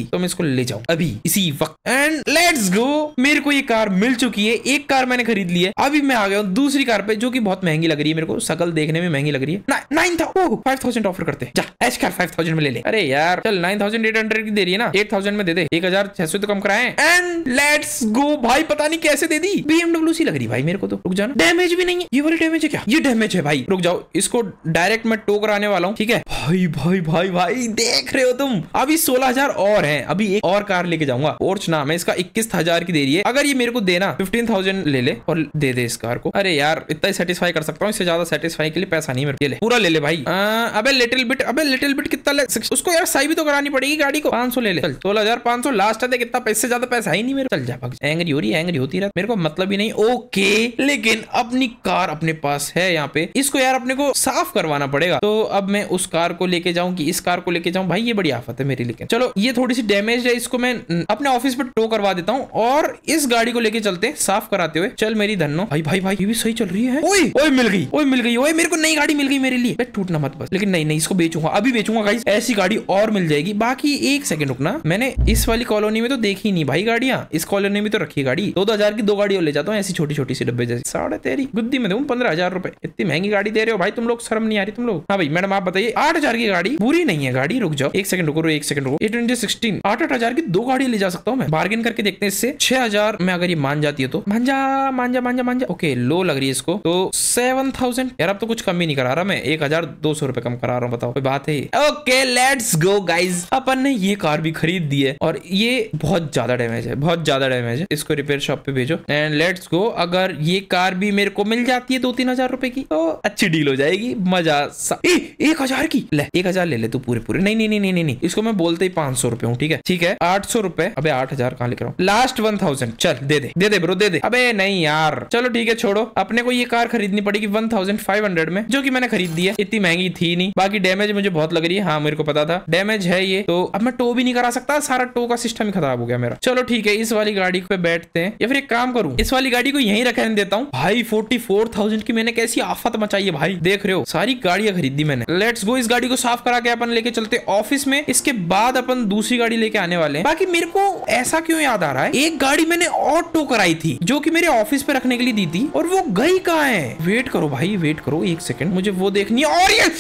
की, तो मैं इसको ले जाऊं अभी इसी वक्त। एंड लेट्स गो, मेरे को ये कार मिल चुकी है। एक कार मैंने खरीद ली है। अभी मैं आ गया हूँ दूसरी कार पे, जो कि बहुत महंगी लग रही है मेरे को, शकल देखने में महंगी लग रही है। नाइन फाइव थाउजेंड ऑफर करते, जा ऐश कर फाइव थाउजेंड में ले ले। अरे यार चल, नाइन थाउजेंड एट हंड्रेड की दे रही है ना, एट थाउजेंड में दे दे, एक हजार छह सौ तो कम कराए। एंड लेट्स गो भाई, पता नहीं कैसे दे दी, बीएमडब्ल्यू सी लग रही भाई मेरे को तो। रुक जाना, डैमेज भी नहीं है, ये वाली डैमेज है क्या? ये डैमेज है भाई, रुक जाओ, इसको डायरेक्ट मैं टो कराने वाला हूँ, ठीक है भाई भाई भाई भाई देख रहे हो तुम, अभी सोलह हजार और है, अभी एक और कार लेके जाऊंगा। पोर्च नाम है इसका, इक्कीस हजार की दे रही है। अगर ये मेरे को देना फिफ्टीन थाउजेंड ले ले और दे दे इस कार को। अरे यार इतना ही सेटिस्फाई कर सकता हूँ, इससे ज्यादा सेटिस्फाई के लिए पैसा नहीं मेरे, ये ले पूरा ले ले भाई। आ, अबे लिटिल बिट, अबे लिटिल बिट कितना ले, उसको यार सही भी तो करानी पड़ेगी गाड़ी को। पाँच सौ ले ले, चल सोलह हजार पाँच सौ लास्ट है, कितना पैसे ज्यादा पैसा ही नहीं मेरे। चल जा भाग, एंग्री हो रही है, एंग्री होती रहा, मेरे को मतलब ही नहीं। ओके, लेकिन अपनी कार अपने पास है यहाँ पे, इसको यार अपने को साफ करवाना पड़ेगा। तो अब मैं उस कार को लेके जाऊं कि इस कार को लेके जाऊं, भाई ये बड़ी आफत है मेरी। लेकिन चलो, ये थोड़ी सी डैमेज है, इसको मैं अपने ऑफिस पे टो करवा देता हूँ और इस गाड़ी को लेके चलते हैं साफ कराते हुए। चल मेरी धन्नो, भाई भाई भाई ये भी सही चल रही है। ओए ओए मिल गई, ओए मिल गई, ओए मेरे को नई गाड़ी मिल गई मेरे लिए। टूटना मत बस, लेकिन नहीं नहीं इसको बेचूंगा, अभी बेचूंगा गाइस, ऐसी गाड़ी और मिल जाएगी। बाकी एक सेकंड रुकना, मैंने इस वाली कॉलोनी में तो देखी नहीं भाई गाड़ियां, इस कॉलोनी में तो रखी गाड़ी। दो दो हजार की दो गाड़ी और ले जाता हूँ, ऐसी छोटी छोटी सी डब्बे जैसी। साढ़े तेरी गुद्दी में दूं पंद्रह हजार रुपए, इतनी महंगी गाड़ी दे रहे हो भाई तुम लोग, शर्म नहीं आ रही तुम लोग? हाँ भाई मैडम आप बताइए, आठ हजार की गाड़ी बुरी नहीं है गाड़ी। रुक जाओ एक सेकंड, रुको एक सेकंड रुको, एट इंटू सिक्सटीन, आठ आठ हजार की दो गाड़ी ले जा सकता हूँ मैं। बार्गेन करके देखते हैं इससे, छह हजार में अगर ये मान जाती है तो। मांझा मांझा मांझा मांझा, ओके लो लग रही है इसको तो सेवन थाउजेंड। यार अब तो कुछ कम ही नहीं करा रहा मैं, एक हजार दो सौ रुपए कम करा रहा हूँ, बताओ कोई बात है? ओके लेट्स गो गाइज, अपन ने ये कार भी खरीद दी है और ये बहुत ज्यादा डैमेज है, बहुत ज्यादा डैमेज है। इसको रिपेयर शॉप पे भेजो एंड लेट्स गो। अगर ये कार भी मेरे को मिल जाती है दो तीन हजार रुपए की तो अच्छी डील हो जाएगी, मजा सा। ए, एक हजार की ले, एक हजार ले ले तू पूरे पूरे। नहीं नहीं नहीं नहीं नहीं, इसको मैं बोलते ही पांच सौ रुपए हूँ, ठीक है ठीक है। आठ सौ रुपए, अबे आठ हजार कहाँ लिख रहा हूँ, लास्ट वन थाउजेंड, चल दे दे दे दे ब्रो दे दे। अबे नहीं यार चलो ठीक है छोड़ो, अपने को ये कार खरीदनी पड़ेगी वन थाउजेंड फाइव हंड्रेड में, जो कि मैंने खरीद दी है, इतनी महंगी थी नहीं। बाकी डैमेज मुझे बहुत लग रही है, हाँ मेरे को पता था डैमेज है ये, तो अब मैं टो भी नहीं करा सकता, सारा टो का सिस्टम ही खराब हो गया मेरा। चलो ठीक है, इस वाली गाड़ी पे बैठते हैं या फिर एक काम करूं, इस वाली गाड़ी को यहीं रखने देता हूँ। भाई फोर्टी फोर थाउजेंड की मैंने कैसी आफत मचाई है भाई, देख रहे हो सारी गाड़ियां खरीदी मैंने। लेट्स गो, इस गाड़ी को साफ करा के अपन लेके चलते ऑफिस में, इसके बाद अपन दूसरी गाड़ी लेके आने वाले हैं। बाकी मेरे को ऐसा क्यों याद आ रहा है, एक गाड़ी मैंने और टो कराई थी जो कि मेरे ऑफिस पे रखने के लिए दी थी, और वो गई कहाँ है? वेट करो भाई वेट करो एक सेकंड, मुझे वो देखनी है। और ये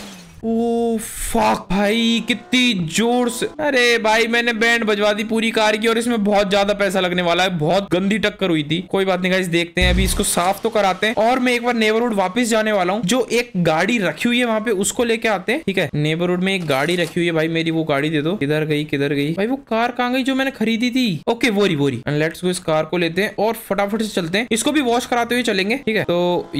ओ फक भाई, कितनी जोर से, अरे भाई मैंने बैंड बजवा दी पूरी कार की और इसमें बहुत ज्यादा पैसा लगने वाला है, बहुत गंदी टक्कर हुई थी। कोई बात नहीं गाइस, देखते हैं अभी इसको साफ तो कराते हैं और मैं एक बार नेबरहुड वापस जाने वाला हूँ। जो एक गाड़ी रखी हुई है वहां पे उसको लेके आते हैं, ठीक है। नेबरहुड में एक गाड़ी रखी हुई है भाई मेरी, वो गाड़ी दे दो। किधर गई किधर गई भाई वो कार, कहाँ गई जो मैंने खरीदी थी? Okay worry worry, let's go, इस कार को लेते हैं और फटाफट से चलते हैं, इसको भी वॉश कराते हुए चलेंगे, ठीक है। तो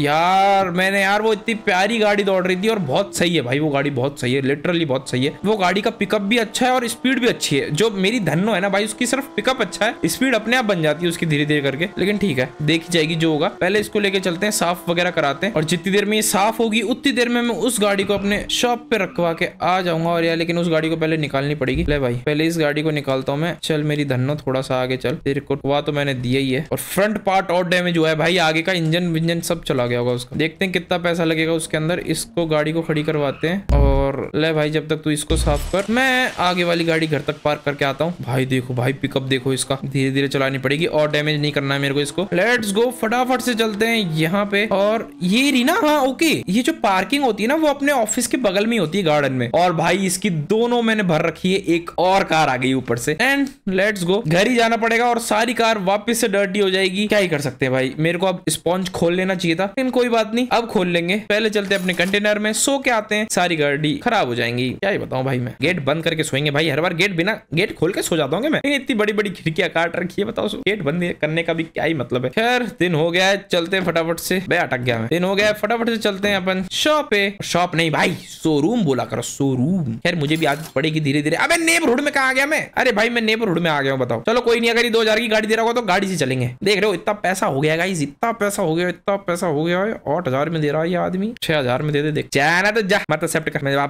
यार मैंने यार वो इतनी प्यारी गाड़ी दौड़ रही थी और बहुत सही है भाई, वो गाड़ी बहुत सही है, लिटरली बहुत सही है। वो गाड़ी का पिकअप भी अच्छा है और स्पीड भी अच्छी है। जो मेरी धन्नो है ना भाई, उसकी सिर्फ पिकअप अच्छा है, स्पीड अपने आप बन जाती है उसकी धीरे धीरे करके, लेकिन ठीक है देखी जाएगी जो होगा। पहले इसको लेके चलते हैं, साफ वगैरह कराते हैं और जितनी देर में ये साफ होगी उतनी देर में मैं उस गाड़ी को अपने शॉप पे रखवा के आ जाऊंगा। और यार लेकिन उस गाड़ी को पहले निकालनी पड़ेगी। ले भाई पहले इस गाड़ी को निकालता हूँ मैं। चल मेरी धन्नो थोड़ा सा आगे चल, तेरे को हुआ तो मैंने दिया ही है। और फ्रंट पार्ट और डैमेज हुआ है भाई, आगे का इंजन विंजन सब चला गया होगा उसका। देखते हैं कितना पैसा लगेगा उसके अंदर। इसको गाड़ी को खड़ी करवाते हैं और ले भाई जब तक तू इसको साफ कर, मैं आगे वाली गाड़ी घर तक पार्क करके आता हूँ। भाई देखो भाई पिकअप देखो इसका, धीरे धीरे चलानी पड़ेगी और डैमेज नहीं करना है मेरे को इसको। लेट्स गो, फटाफट से चलते हैं यहाँ पे। और ये रही ना, हाँ ओके, ये जो पार्किंग होती है ना वो अपने ऑफिस के बगल में होती है गार्डन में। और भाई इसकी दोनों मैंने भर रखी है, एक और कार आ गई ऊपर से। एंड लेट्स गो, घर ही जाना पड़ेगा और सारी कार वापस से डर्टी हो जाएगी। क्या ही कर सकते हैं भाई, मेरे को अब स्पॉन्ज खोल लेना चाहिए था, लेकिन कोई बात नहीं, अब खोल लेंगे। पहले चलते हैं अपने कंटेनर में, सो के आते हैं, सारी गाड़ी खराब हो जाएंगी। क्या ही बताऊं भाई, मैं गेट बंद करके सोएंगे भाई, हर बार गेट बिना गेट खोल के सो जाता हूँ मैं। इतनी बड़ी बड़ी खिड़कियां काट रखी है, बताओ गेट बंद करने का भी क्या ही मतलब है। खैर दिन हो गया है, चलते हैं फटाफट से। बे अटक गया मैं, दिन हो गया है, फटाफट से चलते हैं अपन शॉप पे। शॉप नहीं भाई, शोरूम बोला करो, शोरूम। खैर मुझे भी आदत पड़ेगी धीरे धीरे। अबे नेबरहुड में कहाँ आ गया मैं? अरे भाई मैं नेबरहुड में आ गया हूँ, बताओ। चलो कोई नहीं, अगर ये दो हजार की गाड़ी दे रहा होगा तो गाड़ी से चलेंगे। देख रहे हो इतना पैसा हो गया गाइस, इतना पैसा हो गया, इतना पैसा हो गया है। आठ हजार में दे रहा है ये आदमी, छह हजार में दे दे। देख जाना तो जा, मत एक्सेप्ट कर, मैं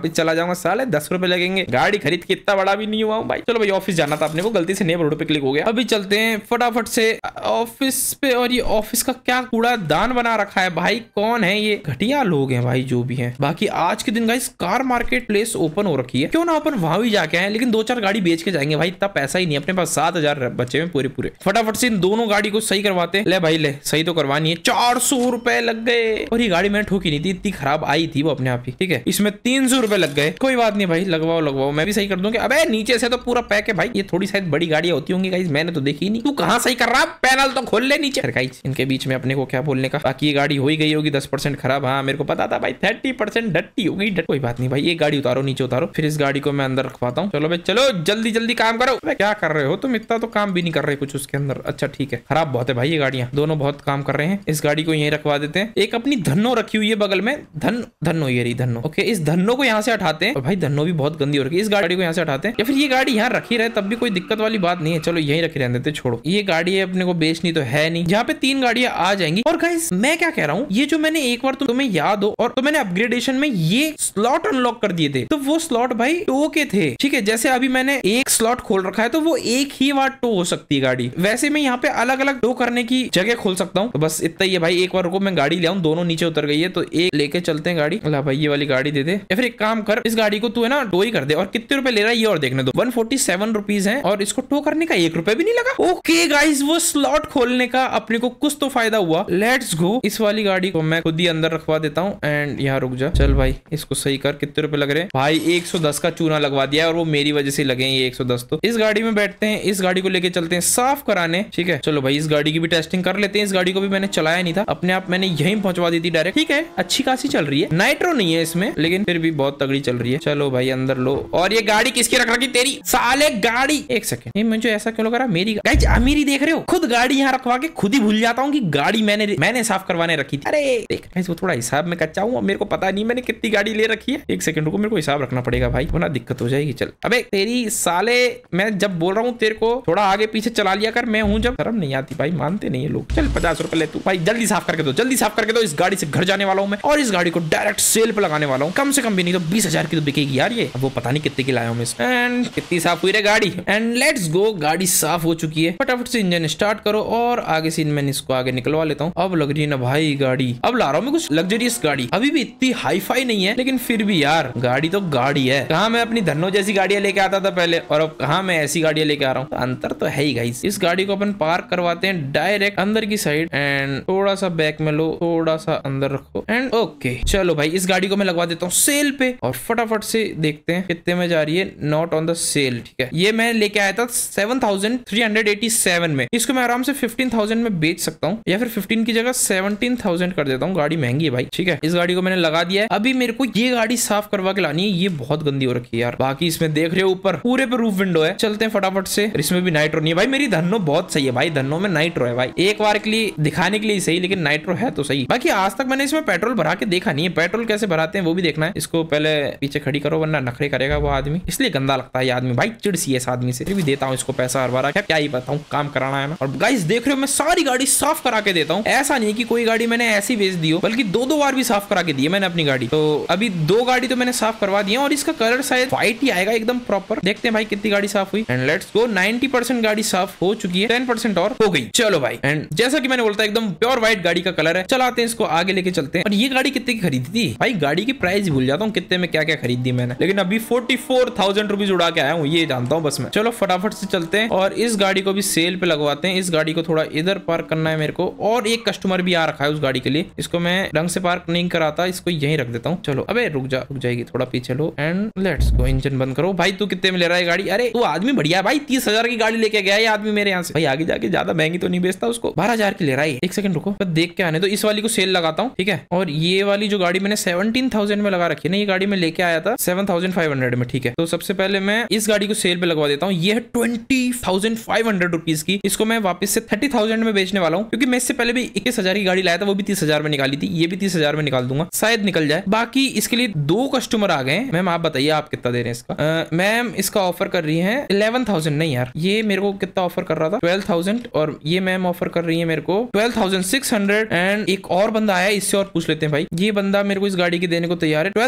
वापस चला जाऊंगा। साले दस रुपए लगेंगे, गाड़ी खरीद के इतना बड़ा भी नहीं हुआ हूँ भाई। चलो भाई ऑफिस जाना था अपने को, गलती से नेम रोड पे क्लिक हो गया। अभी चलते हैं फटाफट से ऑफिस पे। और ये ऑफिस का क्या कूड़ा दान बना रखा है भाई, कौन है ये? घटिया लोग हैं भाई जो भी हैं। बाकी आज के दिन guys car market place open हो रखी है, क्यों ना अपन वहां भी जाके आए, लेकिन दो चार गाड़ी बेच के जाएंगे भाई, इतना पैसा ही नहीं अपने पास, सात हजार बचे हुए पूरे पूरे। फटाफट से इन दोनों गाड़ी को सही करवाते। ले भाई ले, सही तो करवानी है। चार सौ रुपए लग गए, और ये गाड़ी मैंने ठोकी नहीं थी, इतनी खराब आई थी वो अपने आप ही। ठीक है, इसमें तीन सौ रुपए लग गए, कोई बात नहीं भाई, लगवाओ लगवाओ, मैं भी सही कर दूंगा। अबे नीचे से तो पूरा पैक है भाई, ये थोड़ी शायद बड़ी गाड़ियां होती होंगी गाइस, मैंने तो देखी नहीं। तू कहां सही कर रहा, पैनल तो खोल ले नीचे। गाइस इनके बीच में अपने को क्या बोलने का। बाकी ये गाड़ी हो ही गई होगी दस परसेंट खराब। हाँ मेरे को पता था भाई, थर्टी परसेंट डट्टी हो गई। कोई बात नहीं भाई, ये गाड़ी उतारो नीचे उतारो, फिर इस गाड़ी को मैं अंदर रखवाता हूँ। चलो भाई चलो, जल्दी जल्दी काम करो। क्या कर रहे हो तुम, इतना तो काम भी नहीं कर रहे कुछ उसके अंदर। अच्छा ठीक है, खराब बहुत है भाई ये गाड़ियां, दोनों बहुत काम कर रहे हैं। इस गाड़ी को यहीं रखवा देते हैं। एक अपनी धन्नो रखी हुई है बगल में, धन धन्नो ये रही धन्नो। ओके, इस धन्नो को यहाँ से हटाते हैं। और भाई धन्नो भी बहुत गंदी हो रही है, इस गाड़ी को यहाँ से हटाते हैं, या फिर ये गाड़ी यहाँ रखी रहे तब भी कोई दिक्कत वाली बात नहीं है। चलो यहीं रखी रहने देते, छोड़ो। ये गाड़ी है अपने को बेचनी तो है नहीं, यहाँ पे तीन गाड़ियां आ जाएंगी। और गाइस मैं क्या कह रहा हूँ, ये जो मैंने एक बार तो तुम्हें याद हो, और तो मैंने अपग्रेडेशन में ये स्लॉट अनलॉक कर दिए थे, तो वो स्लॉट भाई टो के थे। ठीक है, जैसे अभी मैंने एक स्लॉट खोल रखा है तो वो एक ही बार टो हो सकती है गाड़ी। वैसे मैं यहाँ पे अलग अलग टो करने की जगह खोल सकता हूँ। तो बस इतना ही है भाई, एक बार रुको मैं गाड़ी ले आऊं। दोनों नीचे उतर गई है तो एक लेके चलते हैं गाड़ी। ला भाई ये वाली गाड़ी दे दे, या फिर एक काम कर, इस गाड़ी को तू है ना टो ही कर दे। और कितने रुपए ले रहा है ये और देखने दो। वन फोर्टी सेवन रुपीज है, और इसको टो करने का एक रुपए भी नहीं लगा। ओके गाइस, वो स्लॉट खोलने का अपने को कुछ तो फायदा हुआ। लेट्स गो, इस वाली गाड़ी को मैं खुद ही अंदर रखवा देता हूँ। एंड यहाँ रुक जा, चल भाई इसको सही कर। कितने रुपए लग रहे हैं भाई? एक सौ दस का चूना लगवा दिया, और वो मेरी वजह से लगे ये एक सौ दस। तो इस गाड़ी में बैठते हैं, इस गाड़ी को लेके चलते हैं साफ कराने। ठीक है, चलो भाई इस गाड़ी की भी टेस्टिंग कर लेते हैं। इस गाड़ी को भी मैंने चलाया नहीं था, अपने आप मैंने यहीं पहुंचवा दी थी डायरेक्ट। ठीक है, अच्छी खासी चल रही है, नाइट्रो नहीं है इसमें, लेकिन फिर भी बहुत तगड़ी चल रही है। चलो भाई अंदर लो। और ये गाड़ी किसकी रख रखी? तेरी साले गाड़ी। एक सेकंड, ये मुझे ऐसा क्यों लग रहा है मेरी गाइस अमीरी देख रहे हो? खुद गाड़ी यहाँ रखवा के खुद ही भूल जाता हूँ कि गाड़ी मैंने मैंने साफ करवाने रखी थी। अरे देख गाइस, वो थोड़ा हिसाब में कच्चा हूँ, मेरे को पता नहीं मैंने कितनी गाड़ी ले रखी है। एक सेकंड रुको, मेरे को हिसाब रखना पड़ेगा भाई, वरना दिक्कत हो जाएगी। चल अबे तेरी साले, मैं जब बोल रहा हूँ तेरे को थोड़ा आगे पीछे चला लिया कर, मैं हूँ जब। शर्म नहीं आती भाई, मानते नहीं है लोग। चल पचास रुपए ले तू भाई, जल्दी साफ करके दो, जल्दी साफ करके दो। इस गाड़ी से घर जाने वाला हूँ मैं, और इस गाड़ी को डायरेक्ट सेल पे लगाने वाला हूँ। कम से कम भी नहीं तो बीस हजार की तो बिकेगी यार ये। अब वो पता नहीं कितने की लाया हूँ मैं। एंड कितनी साफ हुई रे गाड़ी। एंड लेट्स गो, गाड़ी साफ हो चुकी है। फटाफट से इंजन स्टार्ट करो, और आगे से मैं इसको आगे निकलवा लेता हूँ। अब लग रही है ना भाई गाड़ी, अब ला रहा हूँ मैं कुछ लग्जरियस गाड़ी। अभी भी इतनी हाई फाई नहीं है, लेकिन फिर भी यार गाड़ी तो गाड़ी है। कहाँ मैं अपनी धन्नो जैसी गाड़ियां लेके आता था पहले, और अब कहाँ मैं ऐसी गाड़ियां लेके आ रहा हूँ, तो अंतर तो है ही गाइस। इस गाड़ी को अपन पार्क करवाते हैं डायरेक्ट अंदर की साइड। एंड थोड़ा सा बैक में लो, थोड़ा सा अंदर रखो। एंड ओके चलो भाई, इस गाड़ी को मैं लगवा देता हूँ सेल पे, और फटाफट से देखते हैं कितने में जा रही है। Not on the sale. ठीक है, ये मैं लेके आया था seven thousand three hundred eighty seven में। इसको मैं आराम से फिफ्टीन थाउजेंड में बेच सकता हूँ, या फिर फिफ्टीन की जगह सेवनटीन थाउजेंड कर देता हूँ। गाड़ी महंगी है भाई। ठीक है, इस गाड़ी को मैंने लगा दिया है। अभी मेरे को ये गाड़ी साफ करवा के लानी है, ये बहुत गंदी हो रखी है यार। बाकी इसमें देख रहे हो ऊपर पूरे पे रूफ विंडो है। चलते हैं फटाफट से, इसमें भी नाइट्रो नहीं है भाई। मेरी धन्नो बहुत सही है भाई, धन्नो में नाइट्रो है भाई। एक बार के लिए दिखाने के लिए सही, लेकिन नाइट्रो है तो सही। बाकी आज तक मैंने इसमें पेट्रोल भरा के देखा नहीं है, पेट्रोल कैसे भराते हैं वो भी देखना है। इसको पहले पीछे खड़ी करो, वरना नखरे करेगा वो आदमी, इसलिए गंदा लगता है ये आदमी भाई। चिड़ सी है इस आदमी से। फिर भी देता हूँ इसको पैसा हर बार, क्या ही बताऊं, काम कराना है ना। और गाइस देख रहे हो, मैं सारी गाड़ी साफ करा के देता हूँ। ऐसा नहीं कि कोई गाड़ी मैंने ऐसी बेच दी हो, बल्कि दो दो बार भी साफ करा के दी है मैंने अपनी गाड़ी। तो अभी दो गाड़ी तो मैंने साफ करवा दी है, और इसका कलर शायद व्हाइट ही आएगा एकदम प्रॉपर। देखते हैं भाई कितनी गाड़ी साफ हुई। And let's go, ninety percent गाड़ी साफ हो चुकी है, टेन परसेंट और हो गई। चलो भाई, एंड जैसा कि मैंने बोलता एकदम प्योर व्हाइट गाड़ी का कलर है। चलाते हैं इसको, आगे लेके चलते हैं। और ये गाड़ी कितने की खरीदी थी भाई? गाड़ी की प्राइस भूल जाता हूँ कितने में क्या क्या खरीद दी मैंने, लेकिन अभी फोर्टी फोर थाउजेंड रुपीज उड़ा के आया हूँ, ये जानता हूँ बस मैं। चलो फटाफट से चलते हैं, और इस गाड़ी को भी सेल पे लगवाते हैं। इस गाड़ी को थोड़ा इधर पार्क करना है मेरे को, और एक कस्टमर भी आ रखा है उस गाड़ी के लिए। इसको मैं ढंग से पार्क नहीं कराता, इसको यहीं रख देता हूँ। चलो अबे रुक जा, रुक जाएगी, थोड़ा पीछे लो। एंड लेट्स गो, इंजन बंद करो। भाई तू कितने में ले रहा है गाड़ी? अरे तू आदमी बढ़िया है भाई, तीस हजार की गाड़ी लेके गया है आदमी मेरे यहाँ से भाई। आगे जाके ज्यादा महंगी तो नहीं बेचता उसको, बारह हजार की ले रहा है। एक सेकंड रुको, देख के आने तो इस वाली को सेल लगाता हूँ। ठीक है, और ये वाली जो गाड़ी मैंने सेवनटीन थाउजेंड में लगा रखी है ना, ये गाड़ी में लेके आया था सेवन थाउजेंड फाइव हंड्रेड में। ठीक है, तो सबसे पहले मैं इस गाड़ी को सेल पे लगवा देता हूँ। ये है twenty thousand five hundred rupees की। इसको मैं वापस से थर्टी थाउजेंड में बेचने वाला हूँ, क्योंकि मैं इससे पहले भी इक्कीस हजार की गाड़ी लाया था, वो भी तीस हजार में निकाली थी। ये भी तीस हजार में निकाल दूंगा, शायद निकल जाए। बाकी इसके लिए दो कस्टमर आ गए। मैम आप बताइए आप कितना दे रहे हैं इसका? मैम इसका ऑफर कर रही है इलेवन थाउजेंड। नहीं यार, ये मेरे को कितना ऑफर कर रहा था? Twelve thousand. और ये मैम ऑफर कर रही है मेरे को twelve thousand six hundred. And एक और बंदा आया, इससे और पूछ लेते हैं भाई। ये बंदा मेरे को इस गाड़ी की देने को तैयार है ट्वेल्व थाउजेंड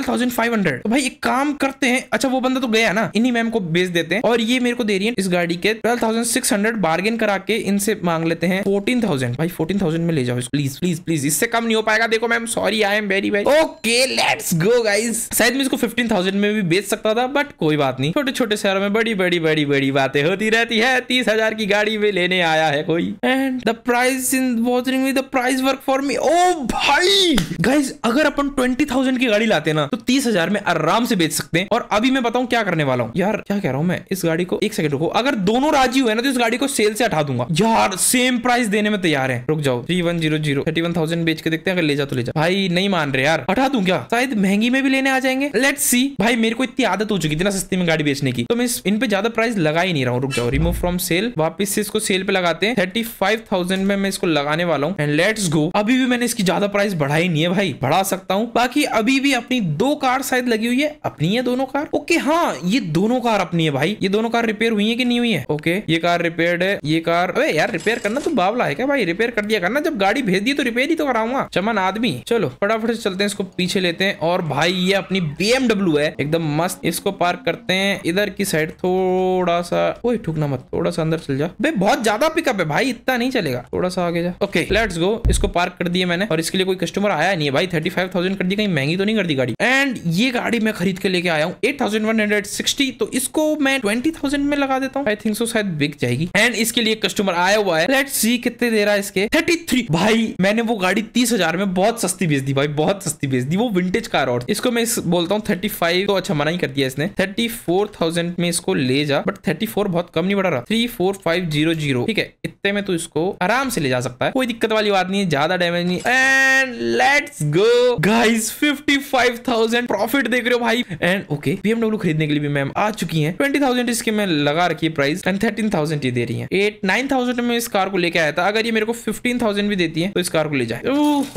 फाइव हंड्रेड। तो भाई एक काम करते हैं, अच्छा वो बंदा तो गया ना, इन्हीं मैम को बेच देते हैं और ये मेरे को दे रही है इस गाड़ी के twelve thousand six hundred. Bargain करा के इनसे मांग लेते हैं फोर्टीन थाउजेंड। भाई फोर्टीन थाउजेंड में ले जाओ प्लीज प्लीज प्लीज, इससे कम नहीं हो पाएगा। देखो ma'am sorry, I am very very okay, let's go guys. शायद मैं इसको फिफ्टीन थाउजेंड में भी बेच सकता था बट कोई बात नहीं, छोटे छोटे शहरों में बड़ी बड़ी बड़ी बड़ी बातें होती रहती है। तीस हजार की गाड़ी में लेने आया है कोई, and the price in watching with the price work for me. ओ भाई गाइस, अगर अपन ट्वेंटी थाउजेंड की गाड़ी लाते ना तो तीस हजार में आराम से बेच सकते हैं। और अभी मैं बताऊं क्या करने वाला हूँ यार, क्या कह रहा हूँ मैं, इस गाड़ी को एक सेकंड रुको, अगर दोनों राजी हुए ना तो इस गाड़ी को सेल से हटा दूंगा यार, सेम प्राइस देने में तैयार है। रुक जाओ, three one zero zero thirty one thousand बेच के देखते हैं, अगर ले जा तो ले जा। भाई नहीं मान रहे यार, हटा दूं क्या, शायद महंगी में भी लेने आ जाएंगे। Let's see. भाई मेरे को इतनी आदत हो चुकी थी ना सस्ती में गाड़ी बेचने की, तो मैं इन पे ज्यादा प्राइस लगा ही नहीं रहा हूँ। रुक जाओ, रिमूव फ्रॉम सेल, वापस से इसको सेल पे लगाते हैं। थर्टी फाइव थाउजेंड में मैं इसको लगाने वाला हूँ एंड लेट्स गो। अभी भी मैंने इसकी ज्यादा प्राइस बढ़ाई नहीं है भाई, बढ़ा सकता हूँ। बाकी अभी भी अपनी दो कार शायद लगी हुई है, अपनी है दोनों कार। ओके हाँ, ये दोनों कार अपनी है भाई। ये दोनों कार रिपेयर हुई है कि नहीं हुई है? ओके ये कार रिपेयर्ड है, ये कार, अबे यार रिपेयर करना तो बावला है क्या भाई, रिपेयर कर दिया करना, जब गाड़ी भेज दी तो रिपेयर ही तो कराऊंगा, चमन आदमी। चलो फटाफट से चलते हैं, इसको पीछे लेते हैं। और भाई ये अपनी बी एम डब्ल्यू है एकदम मस्त, इसको पार्क करते हैं इधर की साइड, थोड़ा सा, ओए ठुकना मत, थोड़ा सा अंदर चल जा बे, बहुत ज्यादा पिकअप है भाई, इतना नहीं चलेगा, थोड़ा सा आगे जा। ओके लेट्स गो, इसको पार्क कर दिया मैंने और इसके लिए कोई कस्टमर आया नहीं है भाई। थर्टी फाइव थाउजेंड कर दी, कहीं महंगी तो नहीं कर दी गाड़ी। एंड ये गाड़ी मैं खरीद के लेके आया हूँ eight thousand one hundred sixty, तो इसको मैं ट्वेंटी थाउजेंड में लगा देता हूँ, आई थिंक सो शायद बिक जाएगी। एंड इसके लिए कस्टमर आया हुआ है, लेट्स सी कितने दे रहा है इसके, थर्टी थ्री। भाई मैंने वो गाड़ी तीस हजार में बहुत सस्ती बेच दी भाई, बहुत सस्ती बेच दी, वो विंटेज कार। और इसको मैं इस, बोलता हूँ थर्टी फाइव, तो अच्छा मना ही कर दिया इसने, थर्टी फोर थाउजेंड में इसको ले जा, बट थर्टी फोर बहुत कम नहीं बढ़ा रहा, three four five zero zero, ठीक है इतने में तो इसको आराम से ले जा सकता है, कोई दिक्कत वाली बात नहीं है, ज्यादा डैमेज नहीं। And let's go guys, fifty five thousand profit देख रहे हो भाई। And okay B M W खरीदने के लिए भी मैम आ चुकी है, ट्वेंटी थाउजेंड इसके मैं लगा रखी है प्राइस, एंड थर्टीन थाउजेंड ये दे रही है। एट नाइन थाउजेंड में इस कार को लेके आया था, अगर ये मेरे को फिफ्टीन थाउजेंड भी देती है तो इस कार को ले जाए।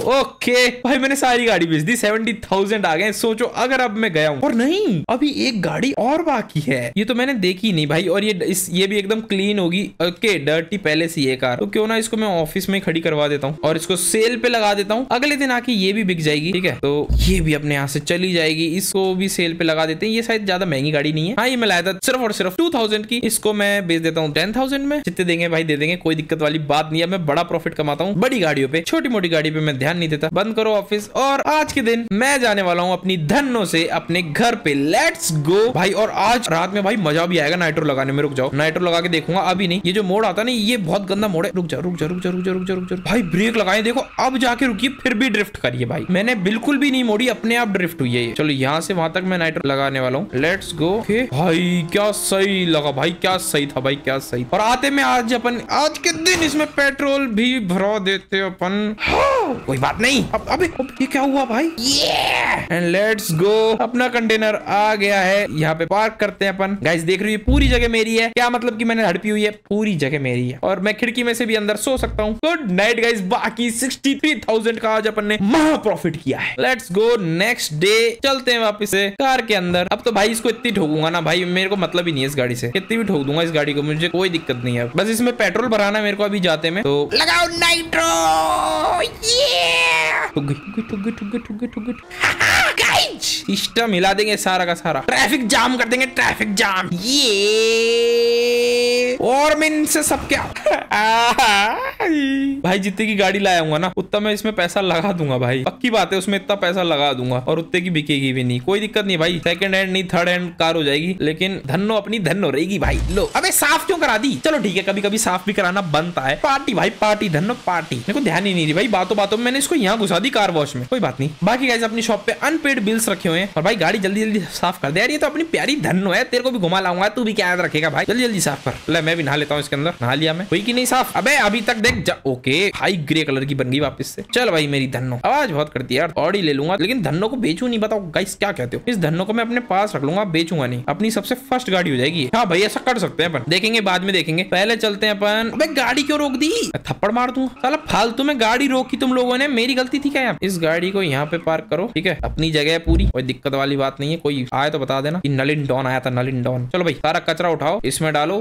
ओके भाई मैंने सारी गाड़ी बेच दी, सेवेंटी थाउजेंड आ गए। सोचो अगर अब मैं गया हूं, और नहीं अभी एक गाड़ी और बाकी है, ये तो मैंने देखी नहीं भाई, और ये इस ये भी एकदम क्लीन होगी। ओके डर्टी पहले से ये कार, तो क्यों ना इसको मैं ऑफिस में खड़ी करवा देता हूँ और इसको सेल पे लगा देता हूँ, अगले दिन आके ये भी बिक जाएगी, ठीक है तो ये भी अपने यहाँ से चली जाएगी, इसको भी सेल पे लगा देते हैं। ये शायद ज्यादा महंगी गाड़ी नहीं है, हाँ ये मैं लाया था सिर्फ और सिर्फ टू थाउजेंड की, इसको मैं बेच देता हूँ टेन थाउजेंड में, जितने देंगे भाई दे देंगे, कोई दिक्कत वाली बात नहीं है। मैं बड़ा प्रॉफिट कमाता हूँ बड़ी गाड़ियों पे, छोटी मोटी गाड़ी पे मैं ध्यान नहीं देता। बंद करो ऑफिस, और आज के दिन मैं जाने वाला हूँ अपनी धन्नो से अपने घर पे। लेट्स गो भाई, और आज रात में भाई मजा भी आएगा नाइट्रो लगाने में। रुक जाओ, नाइट्रो लगा के देखूंगा, अभी नहीं, ये जो मोड आता है ना ये बहुत गंदा मोड है। रुक जा रुक जा रुक जा रुक जा रुक जा रुक जा भाई, ब्रेक लगाए देखो, अब जाके रुकी, फिर भी ड्रिफ्ट करिए भाई, मैंने बिल्कुल भी नहीं मोड़ी, अपने आप ड्रिफ्ट हुई है। चलो यहाँ से वहां तक मैं नाइट्रो लगाने वाला हूँ। Let's go. भाई क्या सही लगा भाई, क्या सही था भाई, क्या सही। और आते में आज अपन आज के दिन इसमें पेट्रोल भी भरा देते अपन, हाँ, कोई बात नहीं। अब अबे अब ये क्या हुआ भाई, एंड लेट्स गो, अपना कंटेनर आ गया है, यहाँ पे पार्क करते हैं अपन। गाइस देख रही है पूरी जगह मेरी है, क्या मतलब कि मैंने हड़पी हुई है, पूरी जगह मेरी है, और मैं खिड़की में से भी अंदर सो सकता हूँ। गुड नाइट गाइस, बाकी सिक्सटी थ्री थाउजेंड का आज अपन ने महा प्रॉफिट किया है। लेट्स गो नेक्स्ट डे, चलते हैं वापस से कार के अंदर। अब तो भाई इसको इतनी ठोकूंगा ना भाई, मेरे को मतलब ही नहीं है इस गाड़ी से, कितनी भी ठोक दूंगा इस गाड़ी को, मुझे कोई दिक्कत नहीं है, बस इसमें पेट्रोल भराना मेरे को अभी जाते में। तो लगाओ नाइट्रो, सिस्टम हिला देंगे सारा का सारा, ट्रैफिक जाम कर देंगे, ट्रैफिक जाम ये, और मैं इनसे सब क्या भाई जितने की गाड़ी लाया हूँ ना उतना मैं इसमें पैसा लगा दूंगा भाई, पक्की बात है, उसमें इतना पैसा लगा दूंगा, और उतने की बिकेगी भी नहीं, कोई दिक्कत नहीं भाई, सेकंड हैंड नहीं थर्ड हैंड कार हो जाएगी, लेकिन धन्नो अपनी धन्नो रहेगी भाई। लो अबे साफ क्यों करा दी, चलो ठीक है कभी कभी साफ भी कराना बनता है। पार्टी भाई पार्टी, धन्नो पार्टी, मेरे को ध्यान ही नहीं रही भाई, बातों बातों में मैंने इसको यहाँ घुसा दी कार वॉश में, कोई बात नहीं। बाकी गाइस अपनी शॉप पे अनपेड बिल्स रखे हुए हैं, और भाई गाड़ी जल्दी जल्दी साफ कर दे यार, ये तो अपनी प्यारी धन्नो है, तेरे को भी घुमा लाऊंगा, तू भी क्या याद रखेगा भाई, जल्दी जल्दी साफ कर। ले मैं भी नहा लेता हूँ इसके अंदर, नहा लिया मैं, कोई की नहीं साफ, अबे अभी तक देख जा। ओके भाई ग्रे कलर की बन गई वापस से, चल भाई मेरी धन्नो, आवाज बहुत करती है यार, ऑडी ले लूंगा, लेकिन धन्नो को बेचू नहीं, बताओ गाइस क्या कहते हो, इस धन्नो को मैं अपने पास रख लूंगा, बेचूंगा नहीं, अपनी सबसे फर्स्ट गाड़ी हो जाएगी। हाँ भाई ऐसा कर सकते हैं अपन, देखेंगे बाद में देखेंगे, पहले चलते हैं अपन। अबे गाड़ी क्यों रोक दी, थप्पड़ मार दूं साला, फालतू में गाड़ी रोकी तुम लोगों ने, मेरी गलती थी क्या यार। इस गाड़ी को यहाँ पे पार्क करो, ठीक है, अपनी जगह है पूरी, कोई दिक्कत वाली बात नहीं है, कोई आए तो बता देना। नलिन डॉन आया था, नलिन डॉन। चलो भाई सारा कचरा उठाओ, इसमें डालो भाई, कितना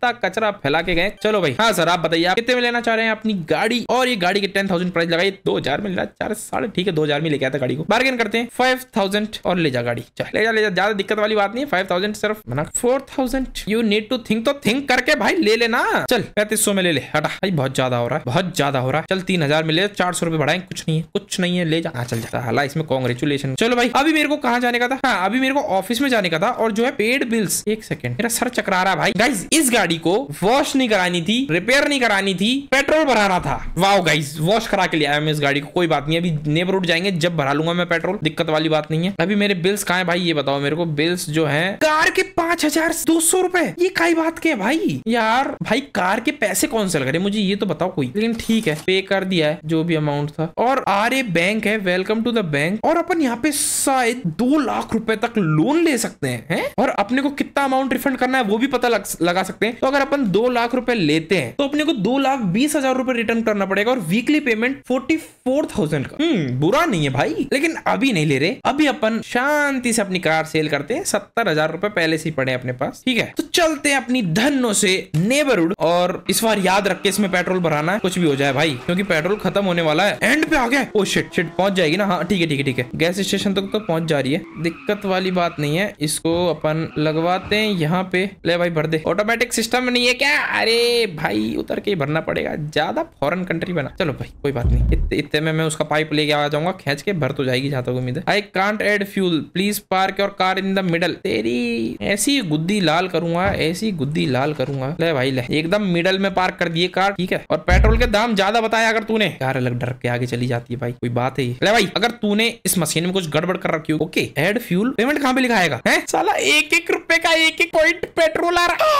कितना कचरा फैला के गए। चलो भाई, हाँ सर आप बताइए आप कितने में लेना चाह रहे हैं अपनी गाड़ी? और ये गाड़ी के टेन थाउजेंड प्राइस लगाई, दो हजार में ले चार साढ़े ठीक है, दो हजार में लेके आता गाड़ी को। बार्गेन करते हैं फाइव थाउजेंड और ले जा गाड़ी, चल ले जा ले जा, ज्यादा दिक्कत वाली बात नहीं है। फाइव थाउजेंड सिर्फ बना four thousand, you need to think, तो थिंक करके भाई ले लेना। चल पैंतीस सौ में ले ले, हटा भाई बहुत ज्यादा हो रहा है, बहुत ज्यादा हो रहा है। चल तीन हजार में ले, चार सौ रुपए बढ़ाएं, कुछ नहीं है कुछ नहीं है, ले जा। हाँ चल जा, हाला इसमें कांग्रेचुलेशन। चलो भाई अभी मेरे को कहाँ जाने का था? हाँ अभी मेरे को ऑफिस में जाने का था और जो है पेड बिल्स। एक सेकंड, मेरा सर चकरा रहा है भाई। गाइस इस गाड़ी को वॉश नहीं करानी थी, रिपेयर नहीं करानी थी, पेट्रोल भराना था। वाओ गाइस, वॉश करा के ले आया मैं इस गाड़ी को। कोई बात नहीं, अभी नेबरहुड जाएंगे जब भरा लूंगा मैं पेट्रोल, दिक्कत वाली बात नहीं है। अभी मेरे बिल्स कहाँ है भाई ये बताओ मेरे को? बिल्स जो है कार के पांच हजार दो सौ रुपए, ये कई बात के भाई यार। भाई कार के पैसे कौन से लग रहे मुझे ये तो बताओ कोई। लेकिन ठीक है पे कर दिया है जो भी अमाउंट था। और आर ए बैंक है, वेलकम टू द बैंक। और अपन यहाँ पे शायद दो लाख रुपए तक लोन ले सकते हैं, हैं? और अपने को कितना अमाउंट रिफंड करना है वो भी पता लग, लगा सकते हैं। तो अगर अपन दो लाख रुपए लेते हैं तो अपने को दो लाख बीस हजार रुपए रिटर्न करना पड़ेगा और weekly payment forty four thousand का। हम्म बुरा नहीं है भाई, लेकिन अभी नहीं ले रहे। अभी अपन शांति से अपनी कार सेल करते हैं, सत्तर हजार रुपए पहले से ही पड़े अपने पास, ठीक है। तो चलते हैं अपनी धनों से नेबरहुड। और इस बार याद रख के इसमें पेट्रोल भराना है, कुछ भी हो जाए भाई, क्योंकि पेट्रोल खत्म होने वाला है। एंड पे आ गया, ओ शिट शिट पहुंच जाएगी ना? हाँ ठीक है ठीक है ठीक है, गैस स्टेशन तक तो पहुंच जा रही है, दिक्कत वाली बात नहीं है। इसको अपन लगवाते हैं यहाँ पे। ले भाई भर दे, ऑटोमेटिक सिस्टम नहीं है क्या? अरे भाई उतर के ही भरना पड़ेगा, ज्यादा फॉरेन कंट्री बना। चलो भाई कोई बात नहीं, इतने इतने में मैं उसका पाइप लेके आ जाऊंगा, खींच के भर तो जाएगी जहां तक उम्मीद है। I can't add fuel, please park your car in the middle. तेरी ऐसी गुद्दी लाल करूंगा, ऐसी गुद्दी लाल करूंगा। ले भाई ले, एकदम मिडल में पार्क कर दिए कार, ठीक है। और पेट्रोल के दाम ज्यादा बताया अगर तूने, कार अलग डर के आगे चली जाती है भाई, कोई बात है ये। ले भाई अगर तूने इस मशीन में कुछ गड़बड़ कर रखी हो, ओके एड फ्यूल, पेमेंट कहाँ पे लिखाएगा है? साला एक एक रुपए का एक एक पॉइंट पेट्रोल आ रहा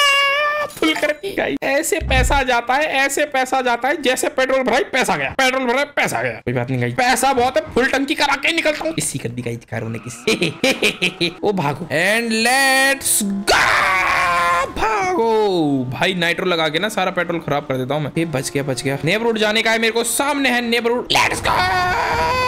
फुल करके। गाइस ऐसे पैसा जाता है, ऐसे पैसा जाता है जैसे पेट्रोल भराई पैसा गया, पेट्रोल भराई पैसा गया। कोई बात नहीं गाइस, पैसा बहुत है, फुल टंकी करा के निकलता हूँ। इसी कर दी गाइस कारों ने किसी। ओ भागो एंड लेट्स गो, भागो भाई। नाइट्रो लगा के ना सारा पेट्रोल खराब कर देता हूँ मैं। ये बच गया बच गया। नेबरहुड जाने का है मेरे को, सामने है नेबरहुड, लेट्स गो।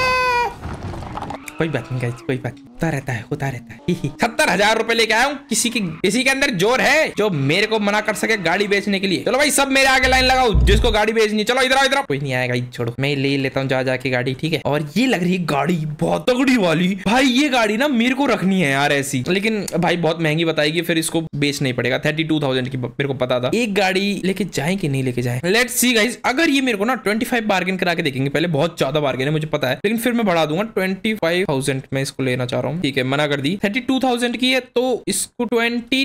कोई बात नहीं गाइस, कोई बात नहीं, होता रहता है होता रहता है। सत्तर हजार रुपए लेके आया हूँ, किसी की किसी के अंदर जोर है जो मेरे को मना कर सके गाड़ी बेचने के लिए? चलो भाई सब मेरे आगे लाइन लगाओ जिसको गाड़ी बेचनी। चलो इधर इधर, कोई नहीं आएगा, छोड़ो मैं ले लेता हूँ जा जाके गाड़ी, ठीक है। और ये लग रही है गाड़ी बहुत तगड़ी वाली भाई। ये गाड़ी ना मेरे को रखनी है यार ऐसी, लेकिन भाई बहुत महंगी बताएगी, फिर इसको बेचना ही पड़ेगा। थर्टी टू थाउजेंड की मेरे को पता था। एक गाड़ी लेके जाए कि नहीं लेके जाए, लेट्स सी गाइस। अगर ये मेरे को ना ट्वेंटी फाइव बार्गेन करा के देखेंगे, पहले बहुत ज्यादा बार्गेन है मुझे पता है, लेकिन फिर मैं बढ़ा दूंगा ट्वेंटी फाइव थाउजेंड में इसको लेना चाह रहा हूँ, ठीक है। मना कर दी। थर्टी टू थाउजेंड की है तो इसको ट्वेंटी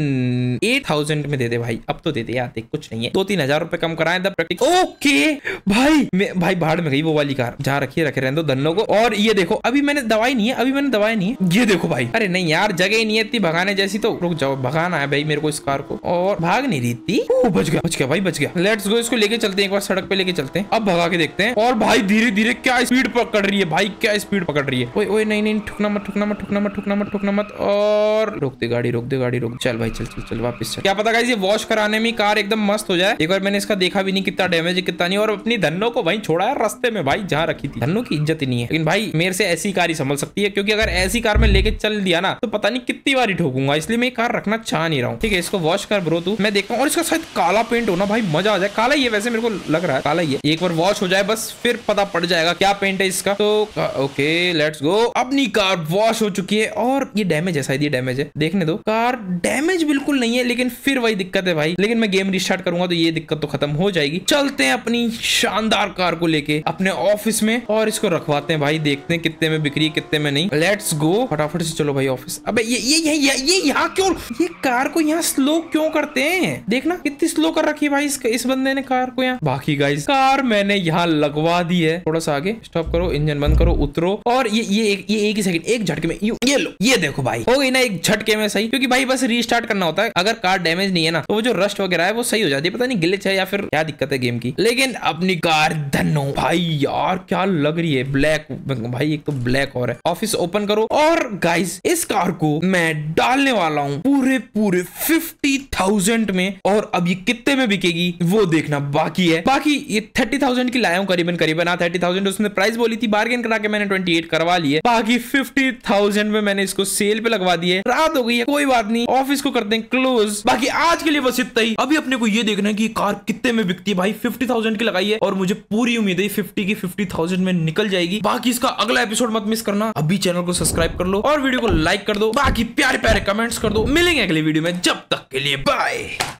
एट थाउजेंड में दे दे भाई, अब तो दे दे यार, देख कुछ नहीं है, दो तीन हजार रुपए कम कराए द प्रैक्टिक। ओके भाई मैं भाई बाहर में गई वो वाली कार, जहाँ रखिए रखे रहने दो धन्नो को। और ये देखो अभी मैंने दवाई नहीं है, अभी मैंने दवाई नहीं है, ये देखो भाई। अरे नहीं यार जगह ही नहीं है इतनी भगाने जैसी, तो रुक जाओ, भगाना है भाई मेरे को इस कार को। और भाग नहीं रही थी, बच गया बच गया भाई बच गया। लेट्स गो, इसको लेके चलते हैं, एक बार सड़क पे लेके चलते हैं। अब भगा के देखते हैं। और भाई धीरे धीरे क्या स्पीड पकड़ रही है भाई, क्या स्पीड पकड़ रही है। ओए ओए नहीं नहीं, ठुकना मत ठुकना मत ठुकना मत ठुकना मत ठुकना मत। और रोक दे गाड़ी, रोक दे गाड़ी, रोक। चल भाई चल चल चल वापस चल। क्या पता गाइस ये वॉश कराने में कार एकदम मस्त हो जाए। एक बार मैंने इसका देखा भी नहीं कितना डैमेज है कितना नहीं। और अपनी धन्नो को भाई छोड़ा है रास्ते में भाई, जहाँ रखी थी। धन्नो की इज्जत ही नहीं है, लेकिन भाई मेरे से ऐसी कार ही संभल सकती है, क्योंकि अगर ऐसी कार में लेके चल दिया ना तो पता नहीं कितनी बार ठोकूंगा, इसलिए मैं कार रखना चाह नहीं रहा हूँ, ठीक है। इसको वॉश कर ब्रो तू, मैं देखता हूँ। और इसका शायद काला पेंट होना भाई, मजा आ जाए। काला ही है वैसे, मेरे को लग रहा है काला ही है। एक बार वॉश हो जाए बस, फिर पता पड़ जाएगा क्या पेंट है इसका। तो ओके लेट्स गो। अपनी कार वॉश हो चुकी है। और ये डैमेज है शायद, ये डैमेज है, देखने दो। कार डैमेज बिल्कुल नहीं है, लेकिन फिर वही दिक्कत है भाई। लेकिन मैं गेम रिस्टार्ट करूंगा तो ये दिक्कत तो खत्म हो जाएगी। चलते हैं अपनी शानदार कार को लेके अपने ऑफिस में और इसको रखवाते हैं भाई, देखते हैं कितने में बिक्री कितने में नहीं। लेट्स गो, फटाफट से चलो भाई ऑफिस। अबे ये ये ये ये, ये यहाँ क्यों, ये कार को यहाँ स्लो क्यों करते हैं? देखना कितनी स्लो कर रखी है भाई इस, इस बंदे ने कार को यहाँ। बाकी गाइस कार मैंने यहाँ लगवा दी है। थोड़ा सा आगे स्टॉप करो, इंजन बंद करो, उतरो। और ये ये एक ये एक ही सेकंड, एक झटके में ये लो, ये देखो भाई हो गई ना एक झटके में सही। क्योंकि भाई बस रीस्टार्ट करना होता है, अगर कार डैमेज नहीं है ना तो वो जो रस्ट वगैरह है वो सही हो जाती है। पता नहीं ग्लिच है या फिर क्या दिक्कत है गेम की। लेकिन अपनी कार धन्नो भाई यार क्या लग रही है, ब्लैक भाई, एक तो ब्लैक और है। ऑफिस ओपन करो। और गाइस इस कार को मैं डालने वाला हूँ पूरे पूरे फिफ्टी थाउजेंड में। और अब ये कितने में बिकेगी वो देखना बाकी है। बाकी ये थर्टी थाउजेंड की लाया हूँ करीबन करीबन। हाँ थर्टी थाउजेंड उसने प्राइस बोली थी, बार्गेन करा के मैंने ट्वेंटी एट करवा ली है। बाकी फिफ्टी थाउजेंड में मैंने इसको सेल पे लगवा दी है। रात हो गई है, कोई बात नहीं, ऑफिस को करते हैं क्लोज। बाकी आज के लिए बस इतना ही। अभी अपने को ये देखना है कि कार कितने में बिकती है। भाई फिफ्टी थाउजेंड की लगाई है और मुझे पूरी उम्मीद है फिफ्टी की फिफ्टी थाउजेंड में निकल जाएगी। बाकी इसका अगला एपिसोड मत मिस करना। अभी चैनल को सब्सक्राइब कर लो और वीडियो को लाइक कर दो। बाकी प्यारे प्यारे कमेंट्स कर दो। मिलेंगे अगले वीडियो में, जब तक के लिए बाय।